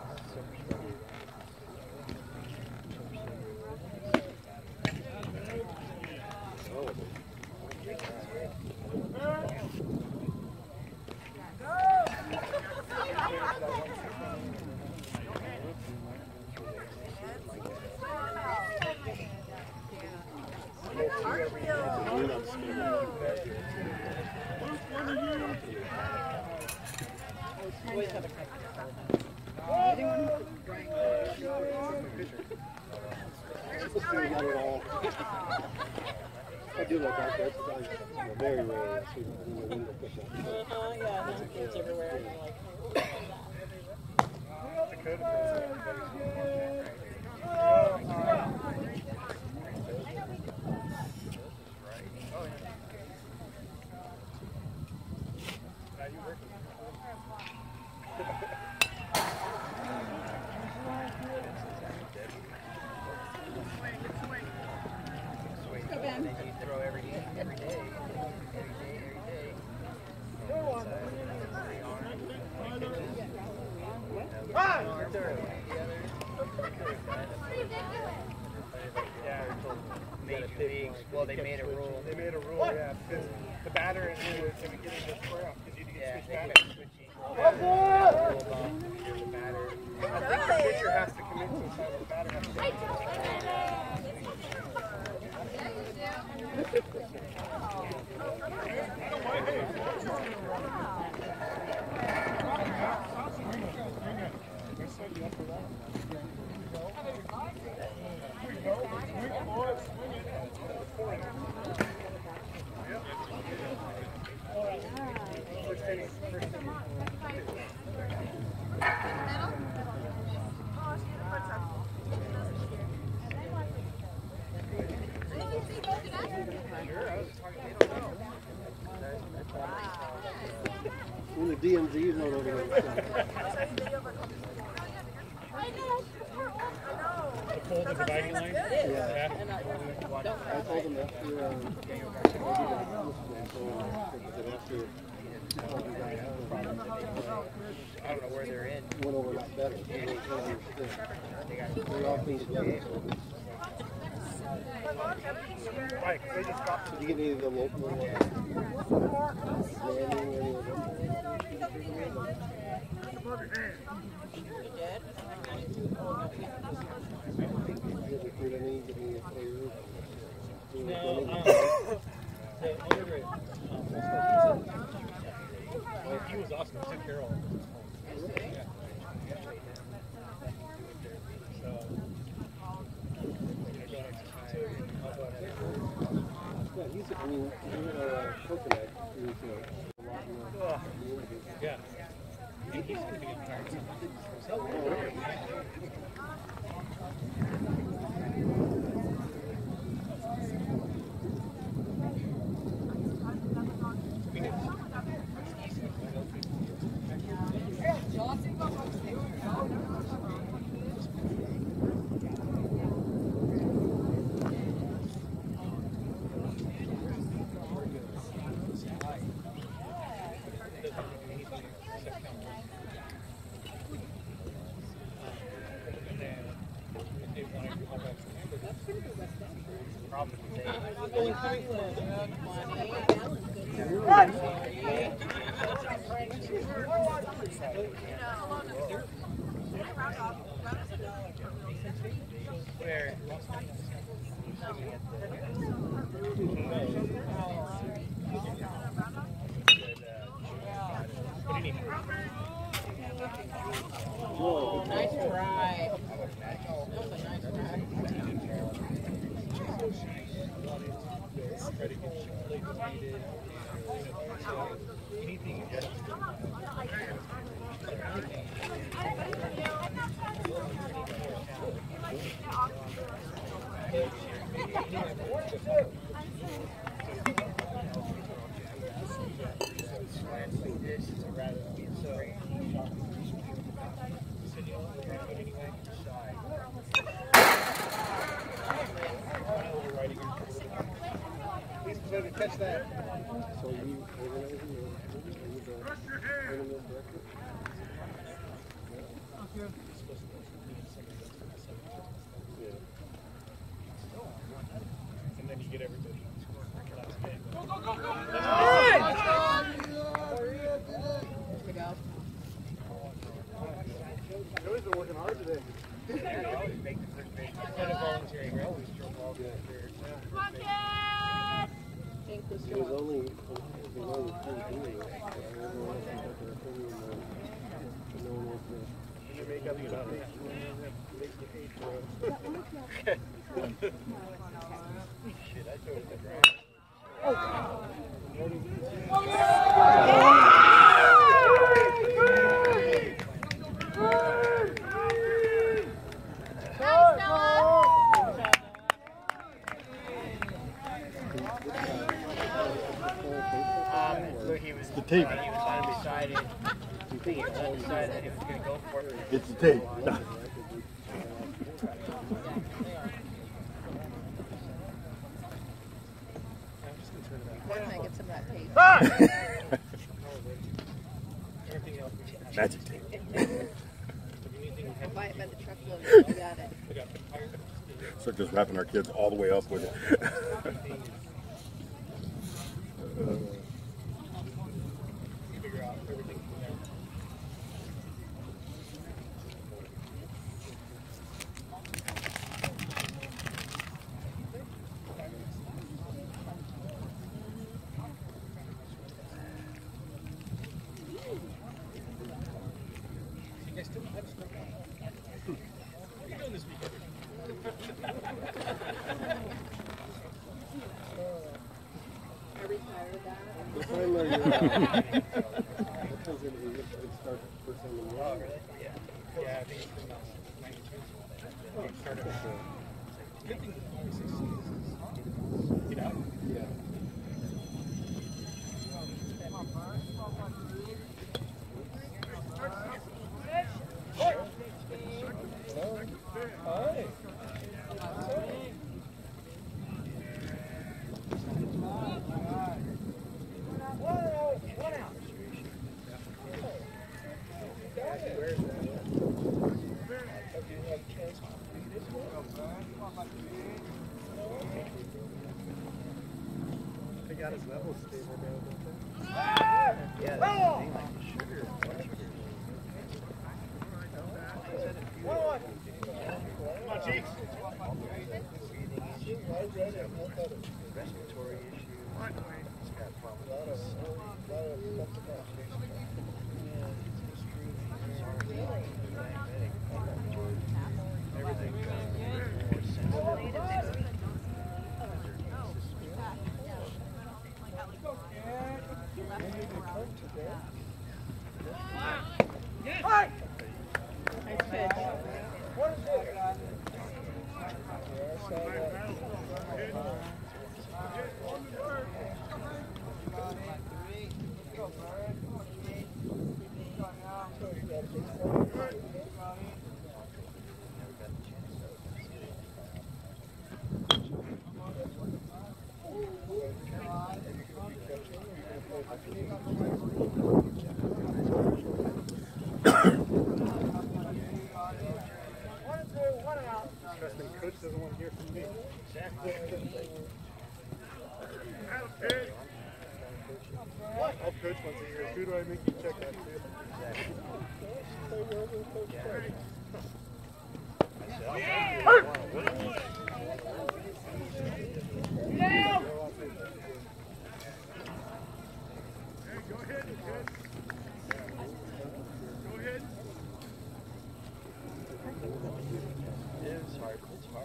I do look out there. It's very rare to see the window push up. Uh-huh, yeah, there's kids everywhere. And you're like, Well, they made a rule. They made a rule, yeah, because the batter is going to get into the square off because you need to get switched batter. I think the pitcher has to commit to the side of the batter. Has to commit to the When the D M Z's not over there. The pole, the dividing line? Yeah. and I, I told them after, um, after I don't know where they're in. Went over a lot better. They don't understand. They all things together. Mike, they just got Did you get any of the local Manning, any of them? You did? Did you recruit any, get any players? No, um, the undergrad, um, well, he was awesome. He took care of all of us. Yeah. So, Yeah, he's, I mean, even uh, Coconut, he was, you know, a lot more. yeah. And he's going to be getting tired soon. Where? Oh, nice try. That was a nice try. Anything catch that. So you organizing the tournament director? Yeah. and then you get everybody. Go, go, go, go! Good go. Joey's been working hard today. Instead of volunteering, I always drove all the way. He was only, he was only three doing it. Everyone else had their opinion and no one was there. And you make up about it. Shit, I threw it at the ground. The tape. He was undecided. He was undecided that he was going to go for it. It's the tape. Why don't I get some of that tape? Magic tape. I'll buy it by the truckload. You got it. Start just wrapping our kids all the way up with it. I retired that. What time are you, uh, what time's it, we start first thing in the morning? Yeah. Yeah, I think it's been about ninety-two. It started at Good thing the twenty-six is get out. Yeah. Hi. Whoa, one out. got his levels stable now, don't they? Yeah, that's the thing, like the sugar. Come on, Chiefs. Respiratory issues. He's got problems. Everything more sensitive. Nice pitch. Trust me, coach doesn't want to hear from me. All coach wants to hear is, who do I make you check out to? Go ahead, kid. Go ahead. It's hard. It's hard.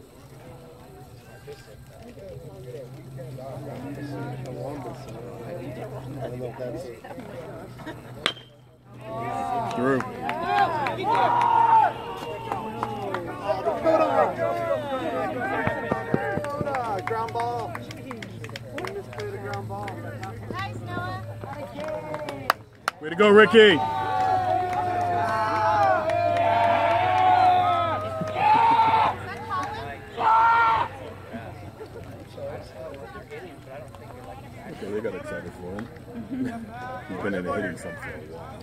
Through. Ground ball. Just play the ground ball. Nice, Noah. Way to go, Ricky. Okay, they got excited for him. He's been in the hitting something for a while.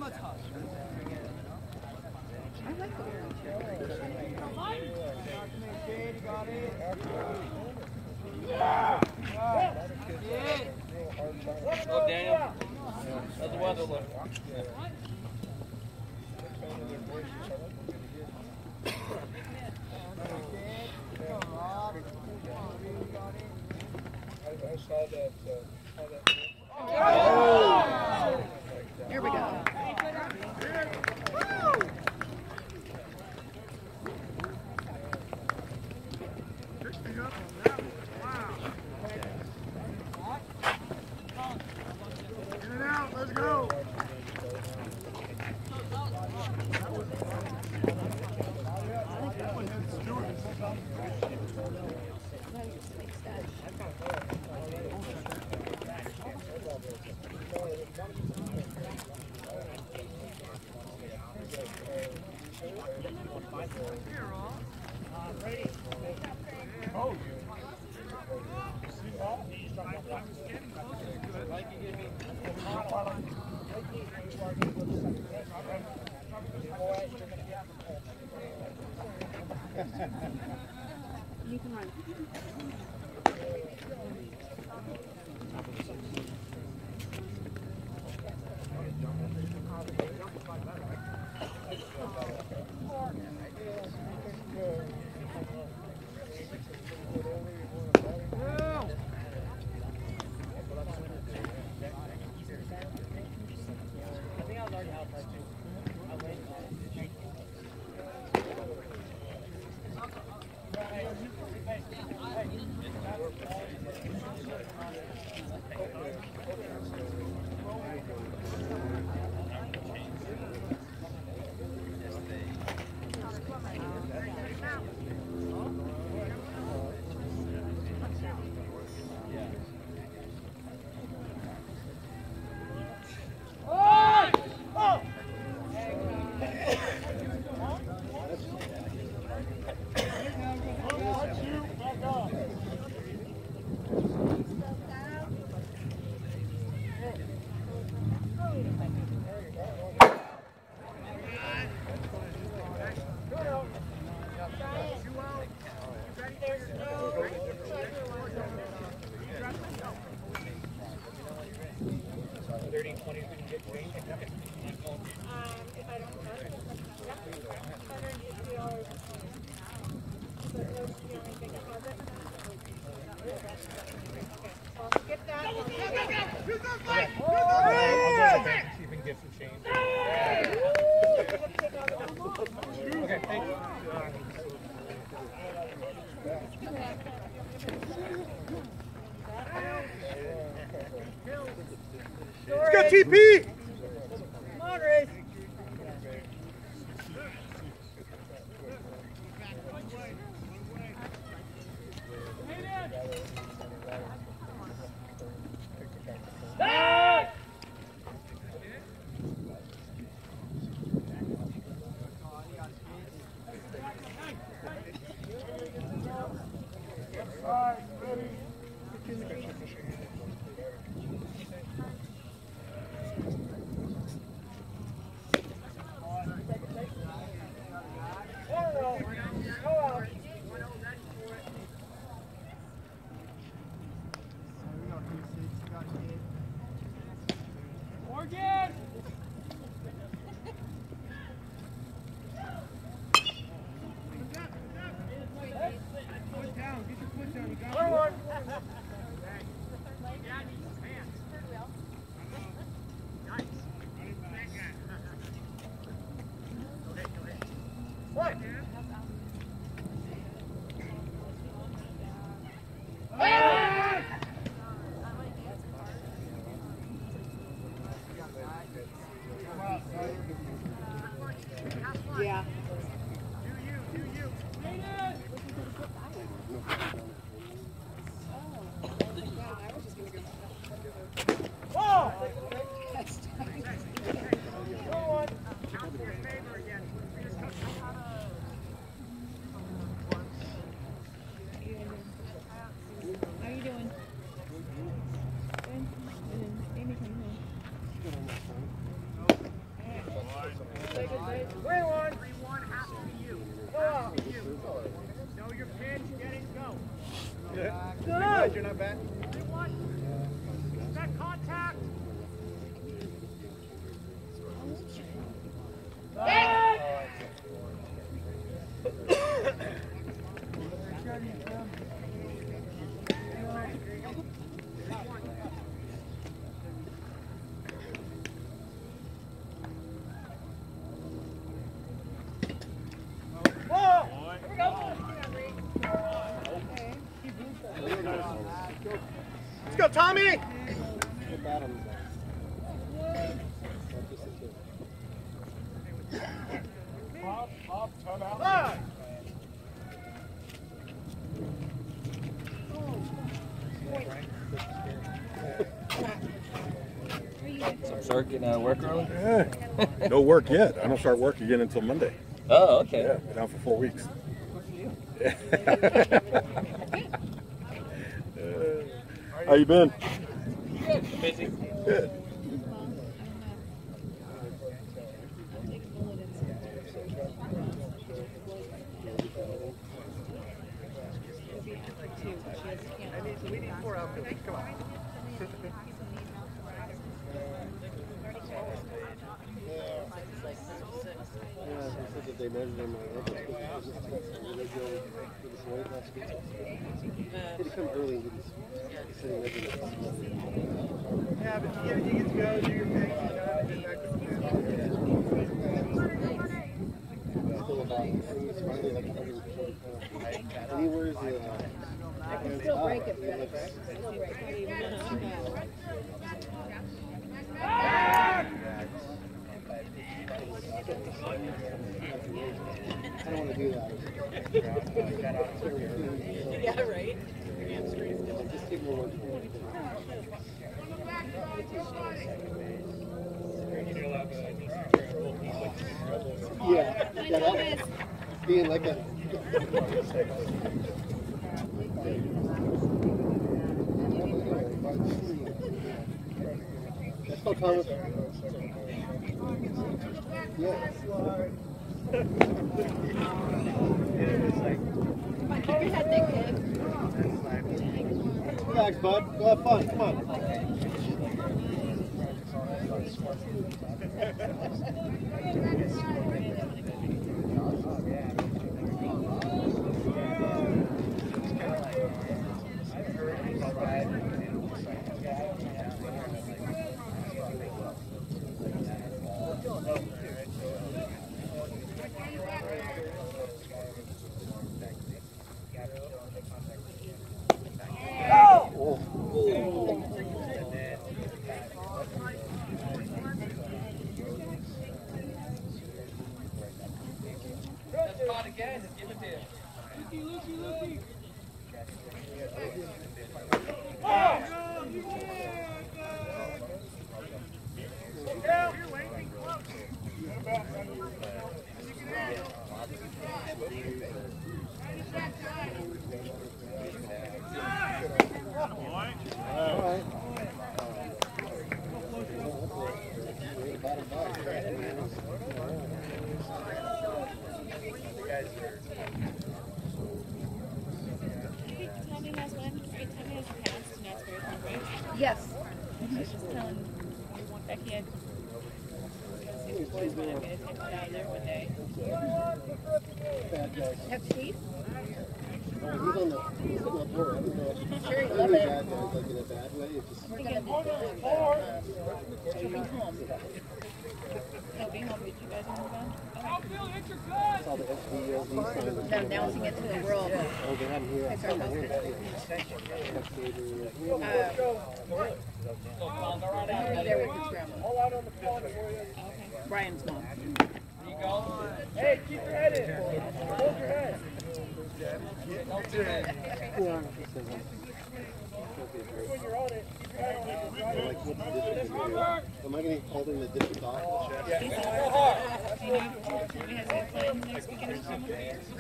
Oh, Daniel. How's the weather look? I saw that. Uh, saw that. Oh! Here we go. In and out, let's go. You can run. See if we can get some change. Okay, thank you. Let's go, T P! Come on, Race. Yeah. How you doing? Good. And Amy coming home. Three one. Three one has to be you. Go out. Know your pitch, get it, go. Good. Good. You're not bad. Three one. Set contact. Let's go, Tommy! Pop, pop, turn out. Five. Start getting out of work early? Yeah. No work yet. I don't start work again until Monday. Oh, okay. Yeah, been out for four weeks. uh, how you been? Good. Busy. Good. We need four outfielders. Come on. Yeah, they said that they measured him. He had to come early and get his sitting measurements. Yeah, but you, you get to go do your thing, you know, and get back to the Still about, I think it's finally like one hundred forty pounds. And he wears the, uh, I can still break it, but I don't want to do that. Yeah, right? Just take more work. Yeah, yeah, that being like a. Let's go, Thomas. Yeah. keep your head there, kid. Relax, bud. Go have fun. Come on. Yes. I was just telling Becky I'd see if the boys wanted me to take them down there one day. Bad guys. Have Steve? Oh, he's on the, he's on the door. I don't know. Sure, you I love mean, it. bad guys, like in a bad way. It's just, We're gonna do it, but um, she'll be home. He'll be home. Did you guys move on? I saw the S V O D sign. They're announcing it to the world. Oh, they have them here. I It's saw our them here. Uh, He's there with his grandma. Brian's mom. Hey, keep your head in. Hold your head. Yeah. When you're on it, keep your head on it. Like, what's the difference? Am I going to call them the district office? Do you know if he has a plan next weekend or something?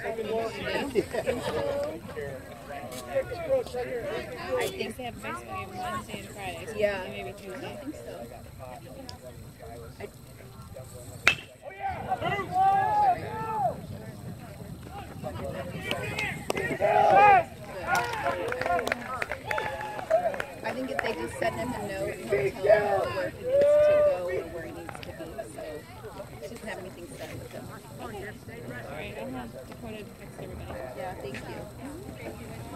I think they have a baseball game Wednesday and Friday, so Yeah. maybe Tuesday. I think so. I, I think if they just send him a note, he'll tell him where he needs to go or where he needs to be. So he doesn't have anything set with him. Okay. All right, I'll have Dakota text everybody. Yeah, thank you.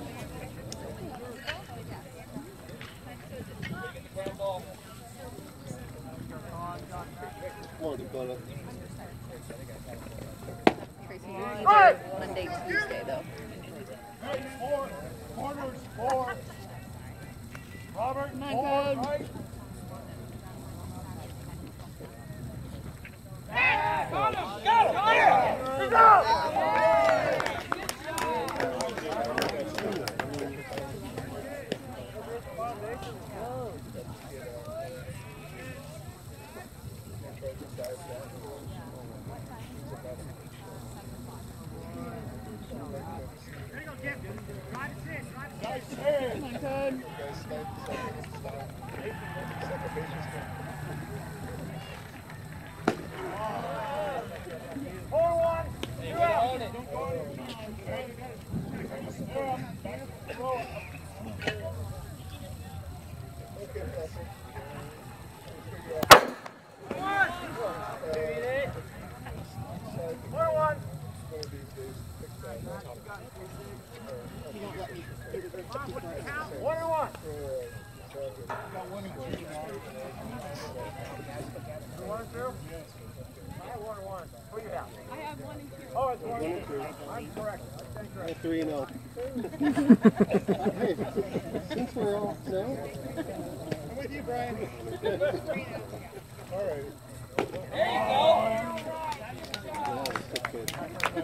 Come on, Dakota. Tracy, you're either Monday, Tuesday, though. Hey, four. Corners, four. Robert, Come on, four, Code. right? Nice hit. Come on, Code. Four, one. Two out. Four, one. One and one. One and two? I have one and one. Who you have? I have one and two. Oh, it's one and two. I'm correct. I stand I'm correct. three and oh. Hey, since we're all no. I'm with you, Brian. All right. Yeah, that's good.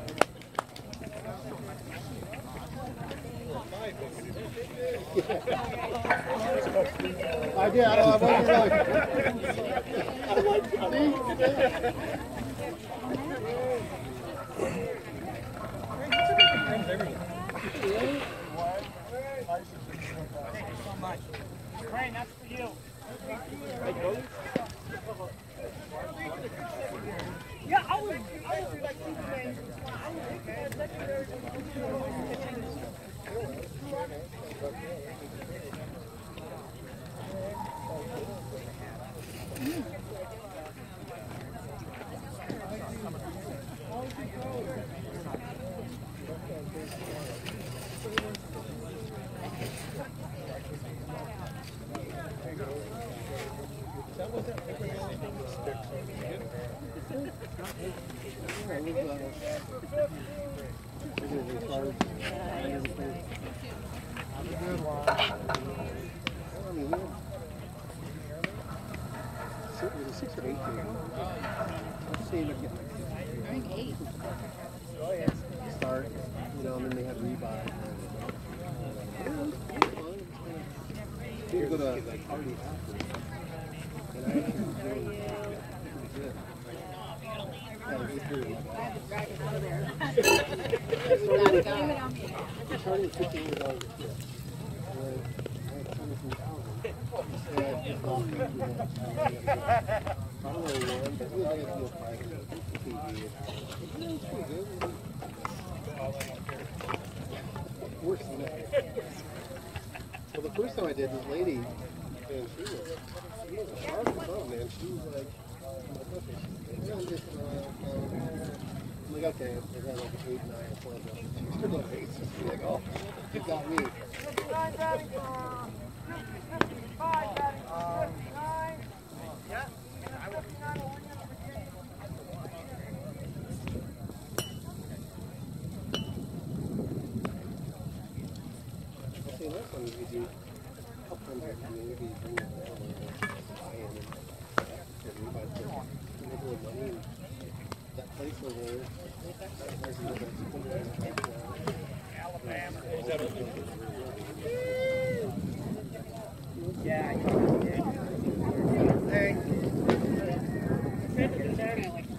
I did. I don't know. I like it. Brian, that's for you. Yeah, I would, I would be like Superman. I would take a secondary Six or eight here. Let's see if I I think eight. can start, you know, and then they have rebuy. You go to like party after. And I actually was doing pretty good. Yeah, it was pretty good. Charlie was fifteen years old. I had twenty-three thousand. Yeah, it's all good. I don't know where he won, but we had to do a fight. T V. It was pretty good. Worse than that. Well, the first time I did, this lady And she was, she was a sharp as well, man. She was like, yeah, I'm just, uh, um, I'm like, okay, I got like an eight, nine, twelve. She's still like eight. She's like, oh, you got me. See, that's one you do. Help them back to maybe bring it down and buy in and everybody put money in that place over there. There's another Alabama. Yeah, you know, yeah. Hey. It was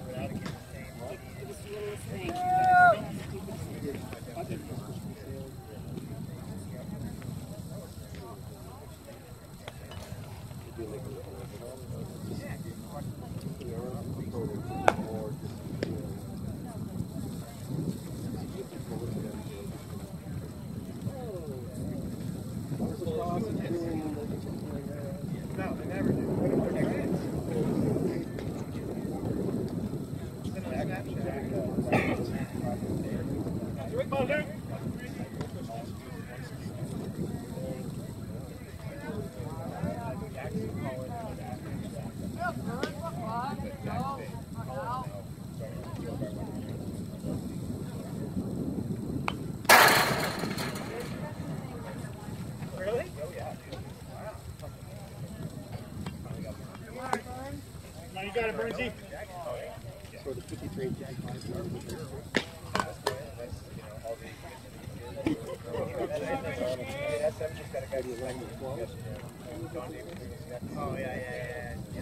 the littlest thing. No, they never do. Really? Oh, yeah. Now you got it, Bernsey. So the fifty-three, fifty-five, Oh, yeah, yeah, yeah.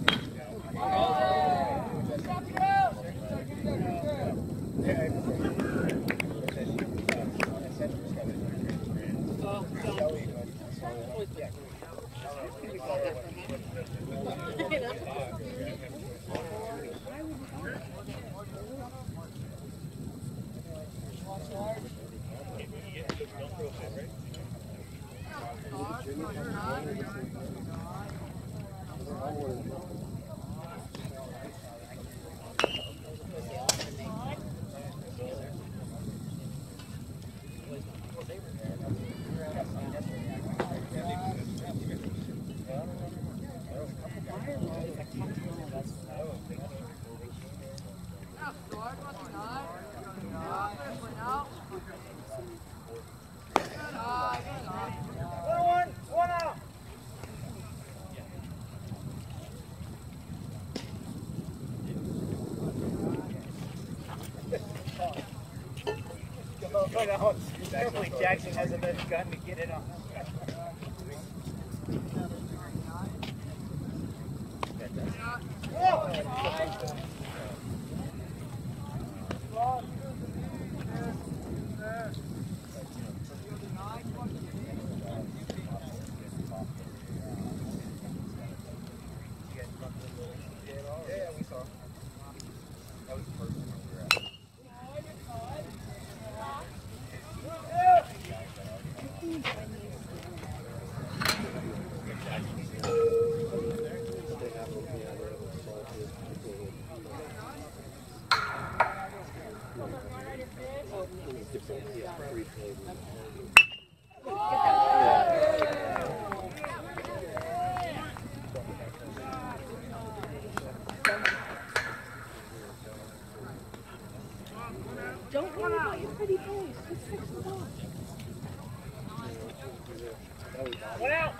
Hopefully Jackson has enough gun to get it on. Yeah, we saw. That was the first one we were at. Don't worry about your pretty face. Just fix the ball. One out.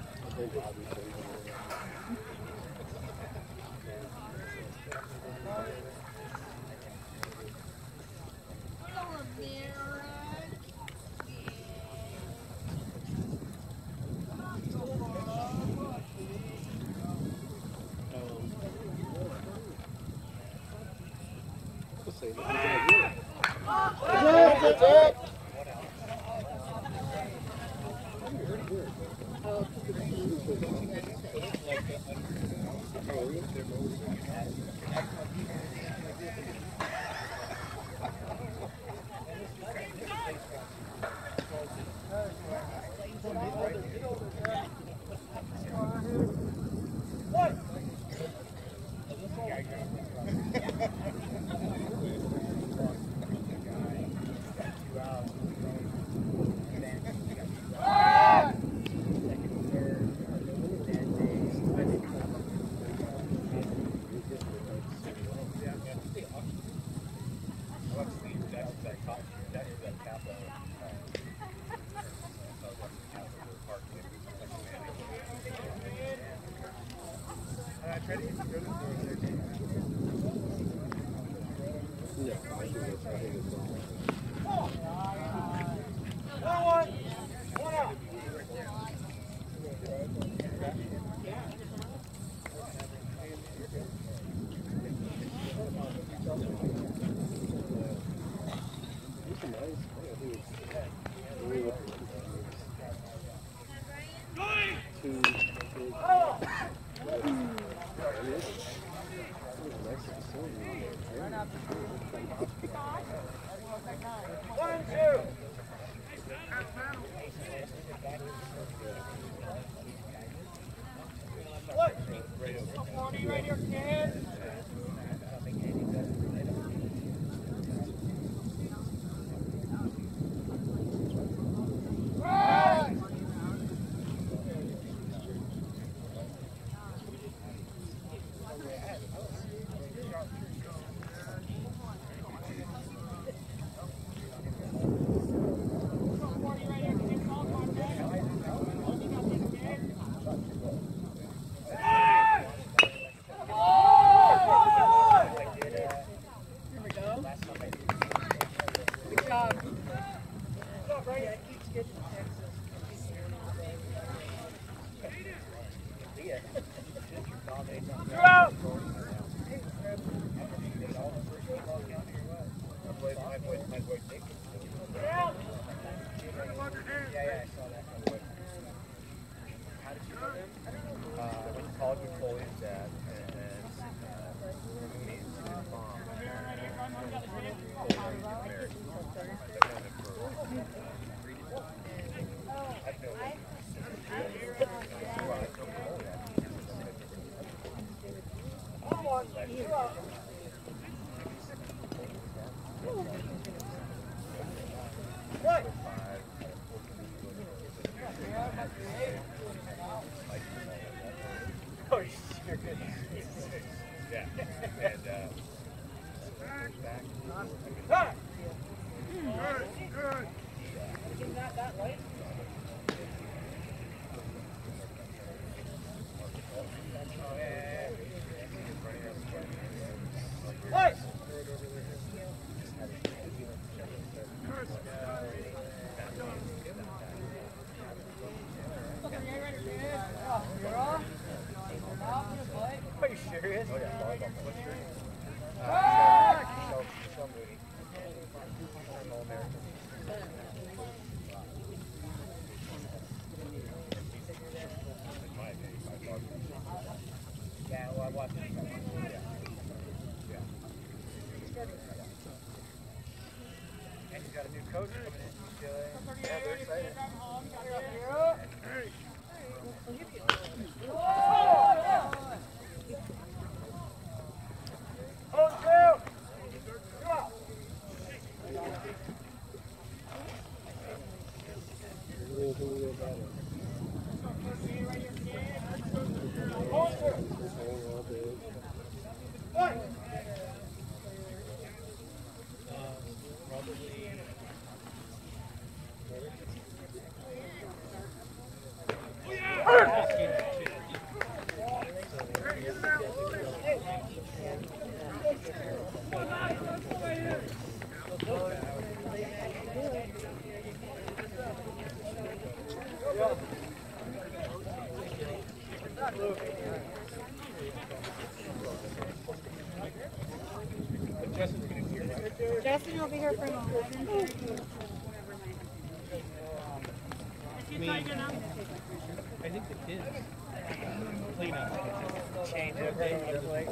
Yeah, I think it's, I think it's all. One, one out. It's nice. I think it's really looking two big. One and two. forty right here, kid. Justin will be here for a moment. I think the kids clean up. Change it. Like,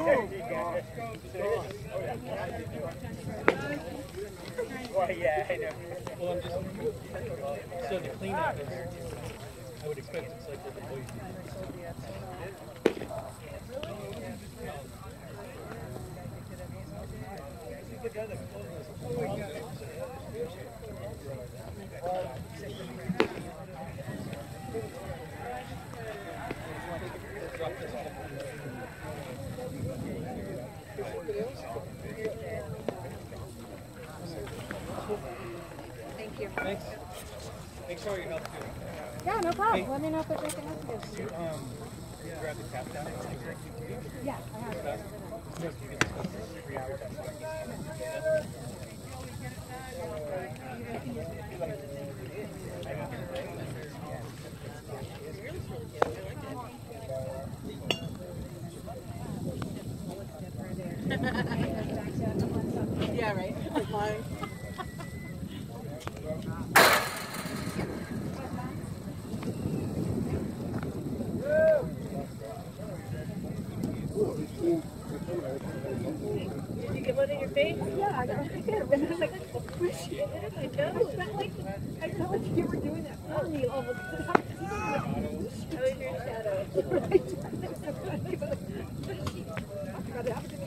well, yeah, I know. Well, I'm just. So the cleanup is. I would expect it's like what the boys do. Thank you. Thanks. Thanks for all your help too. Yeah, no problem. Hey. Let me know if there's anything else to do. Um, grab the cap down. Yeah, I have it. Yeah, right. Like mine. Did you get one in your face? Yeah, I got it. And I was like, oh, shit. I know. It felt like, I felt like you were doing that for me almost. I was your shadow. I forgot it happened to me.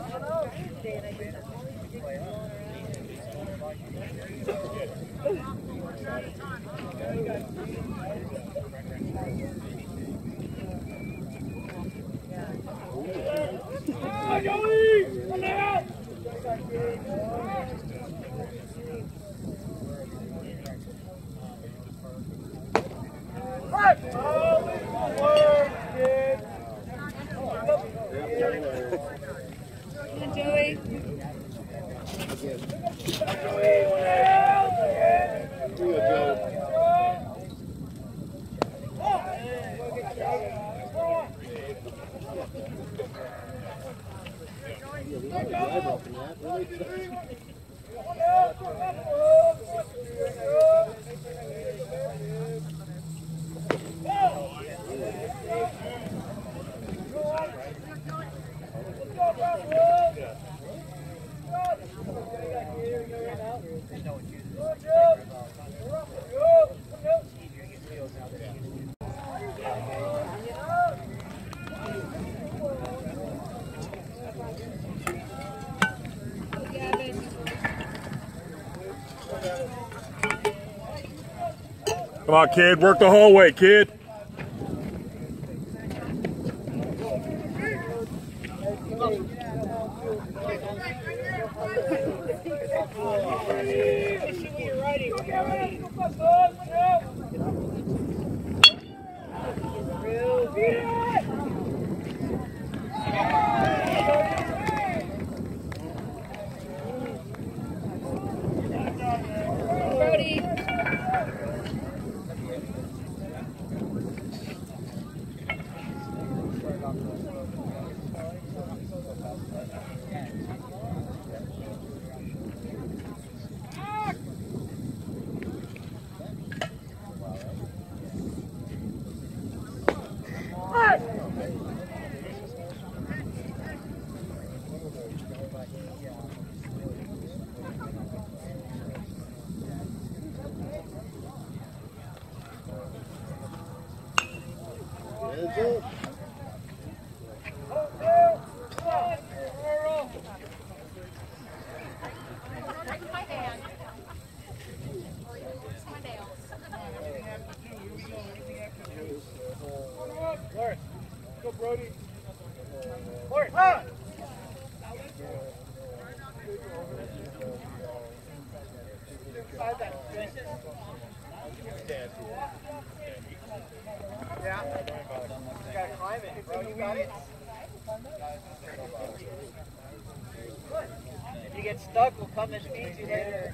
Come on, kid. Work the hallway, kid. If you get stuck, we'll come and feed you later.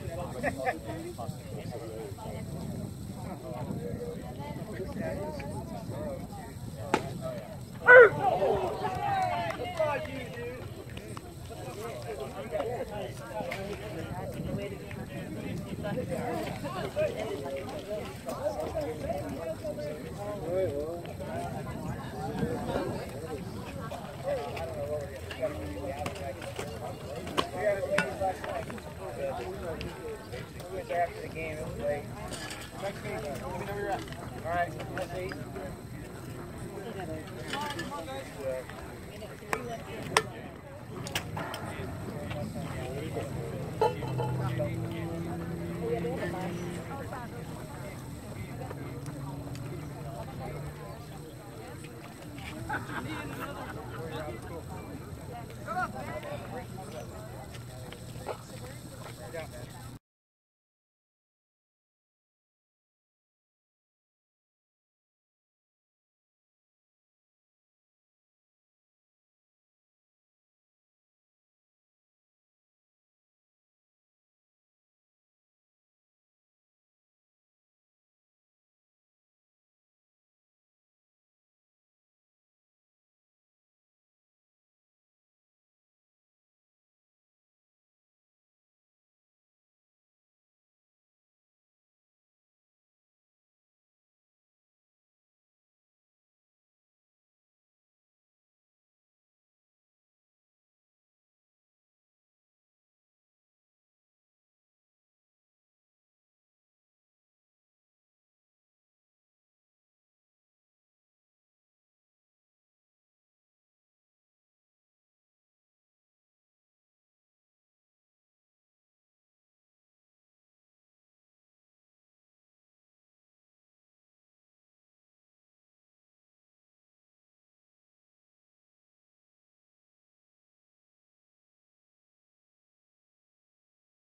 After the game, it was late. All right, let's eat. Come on.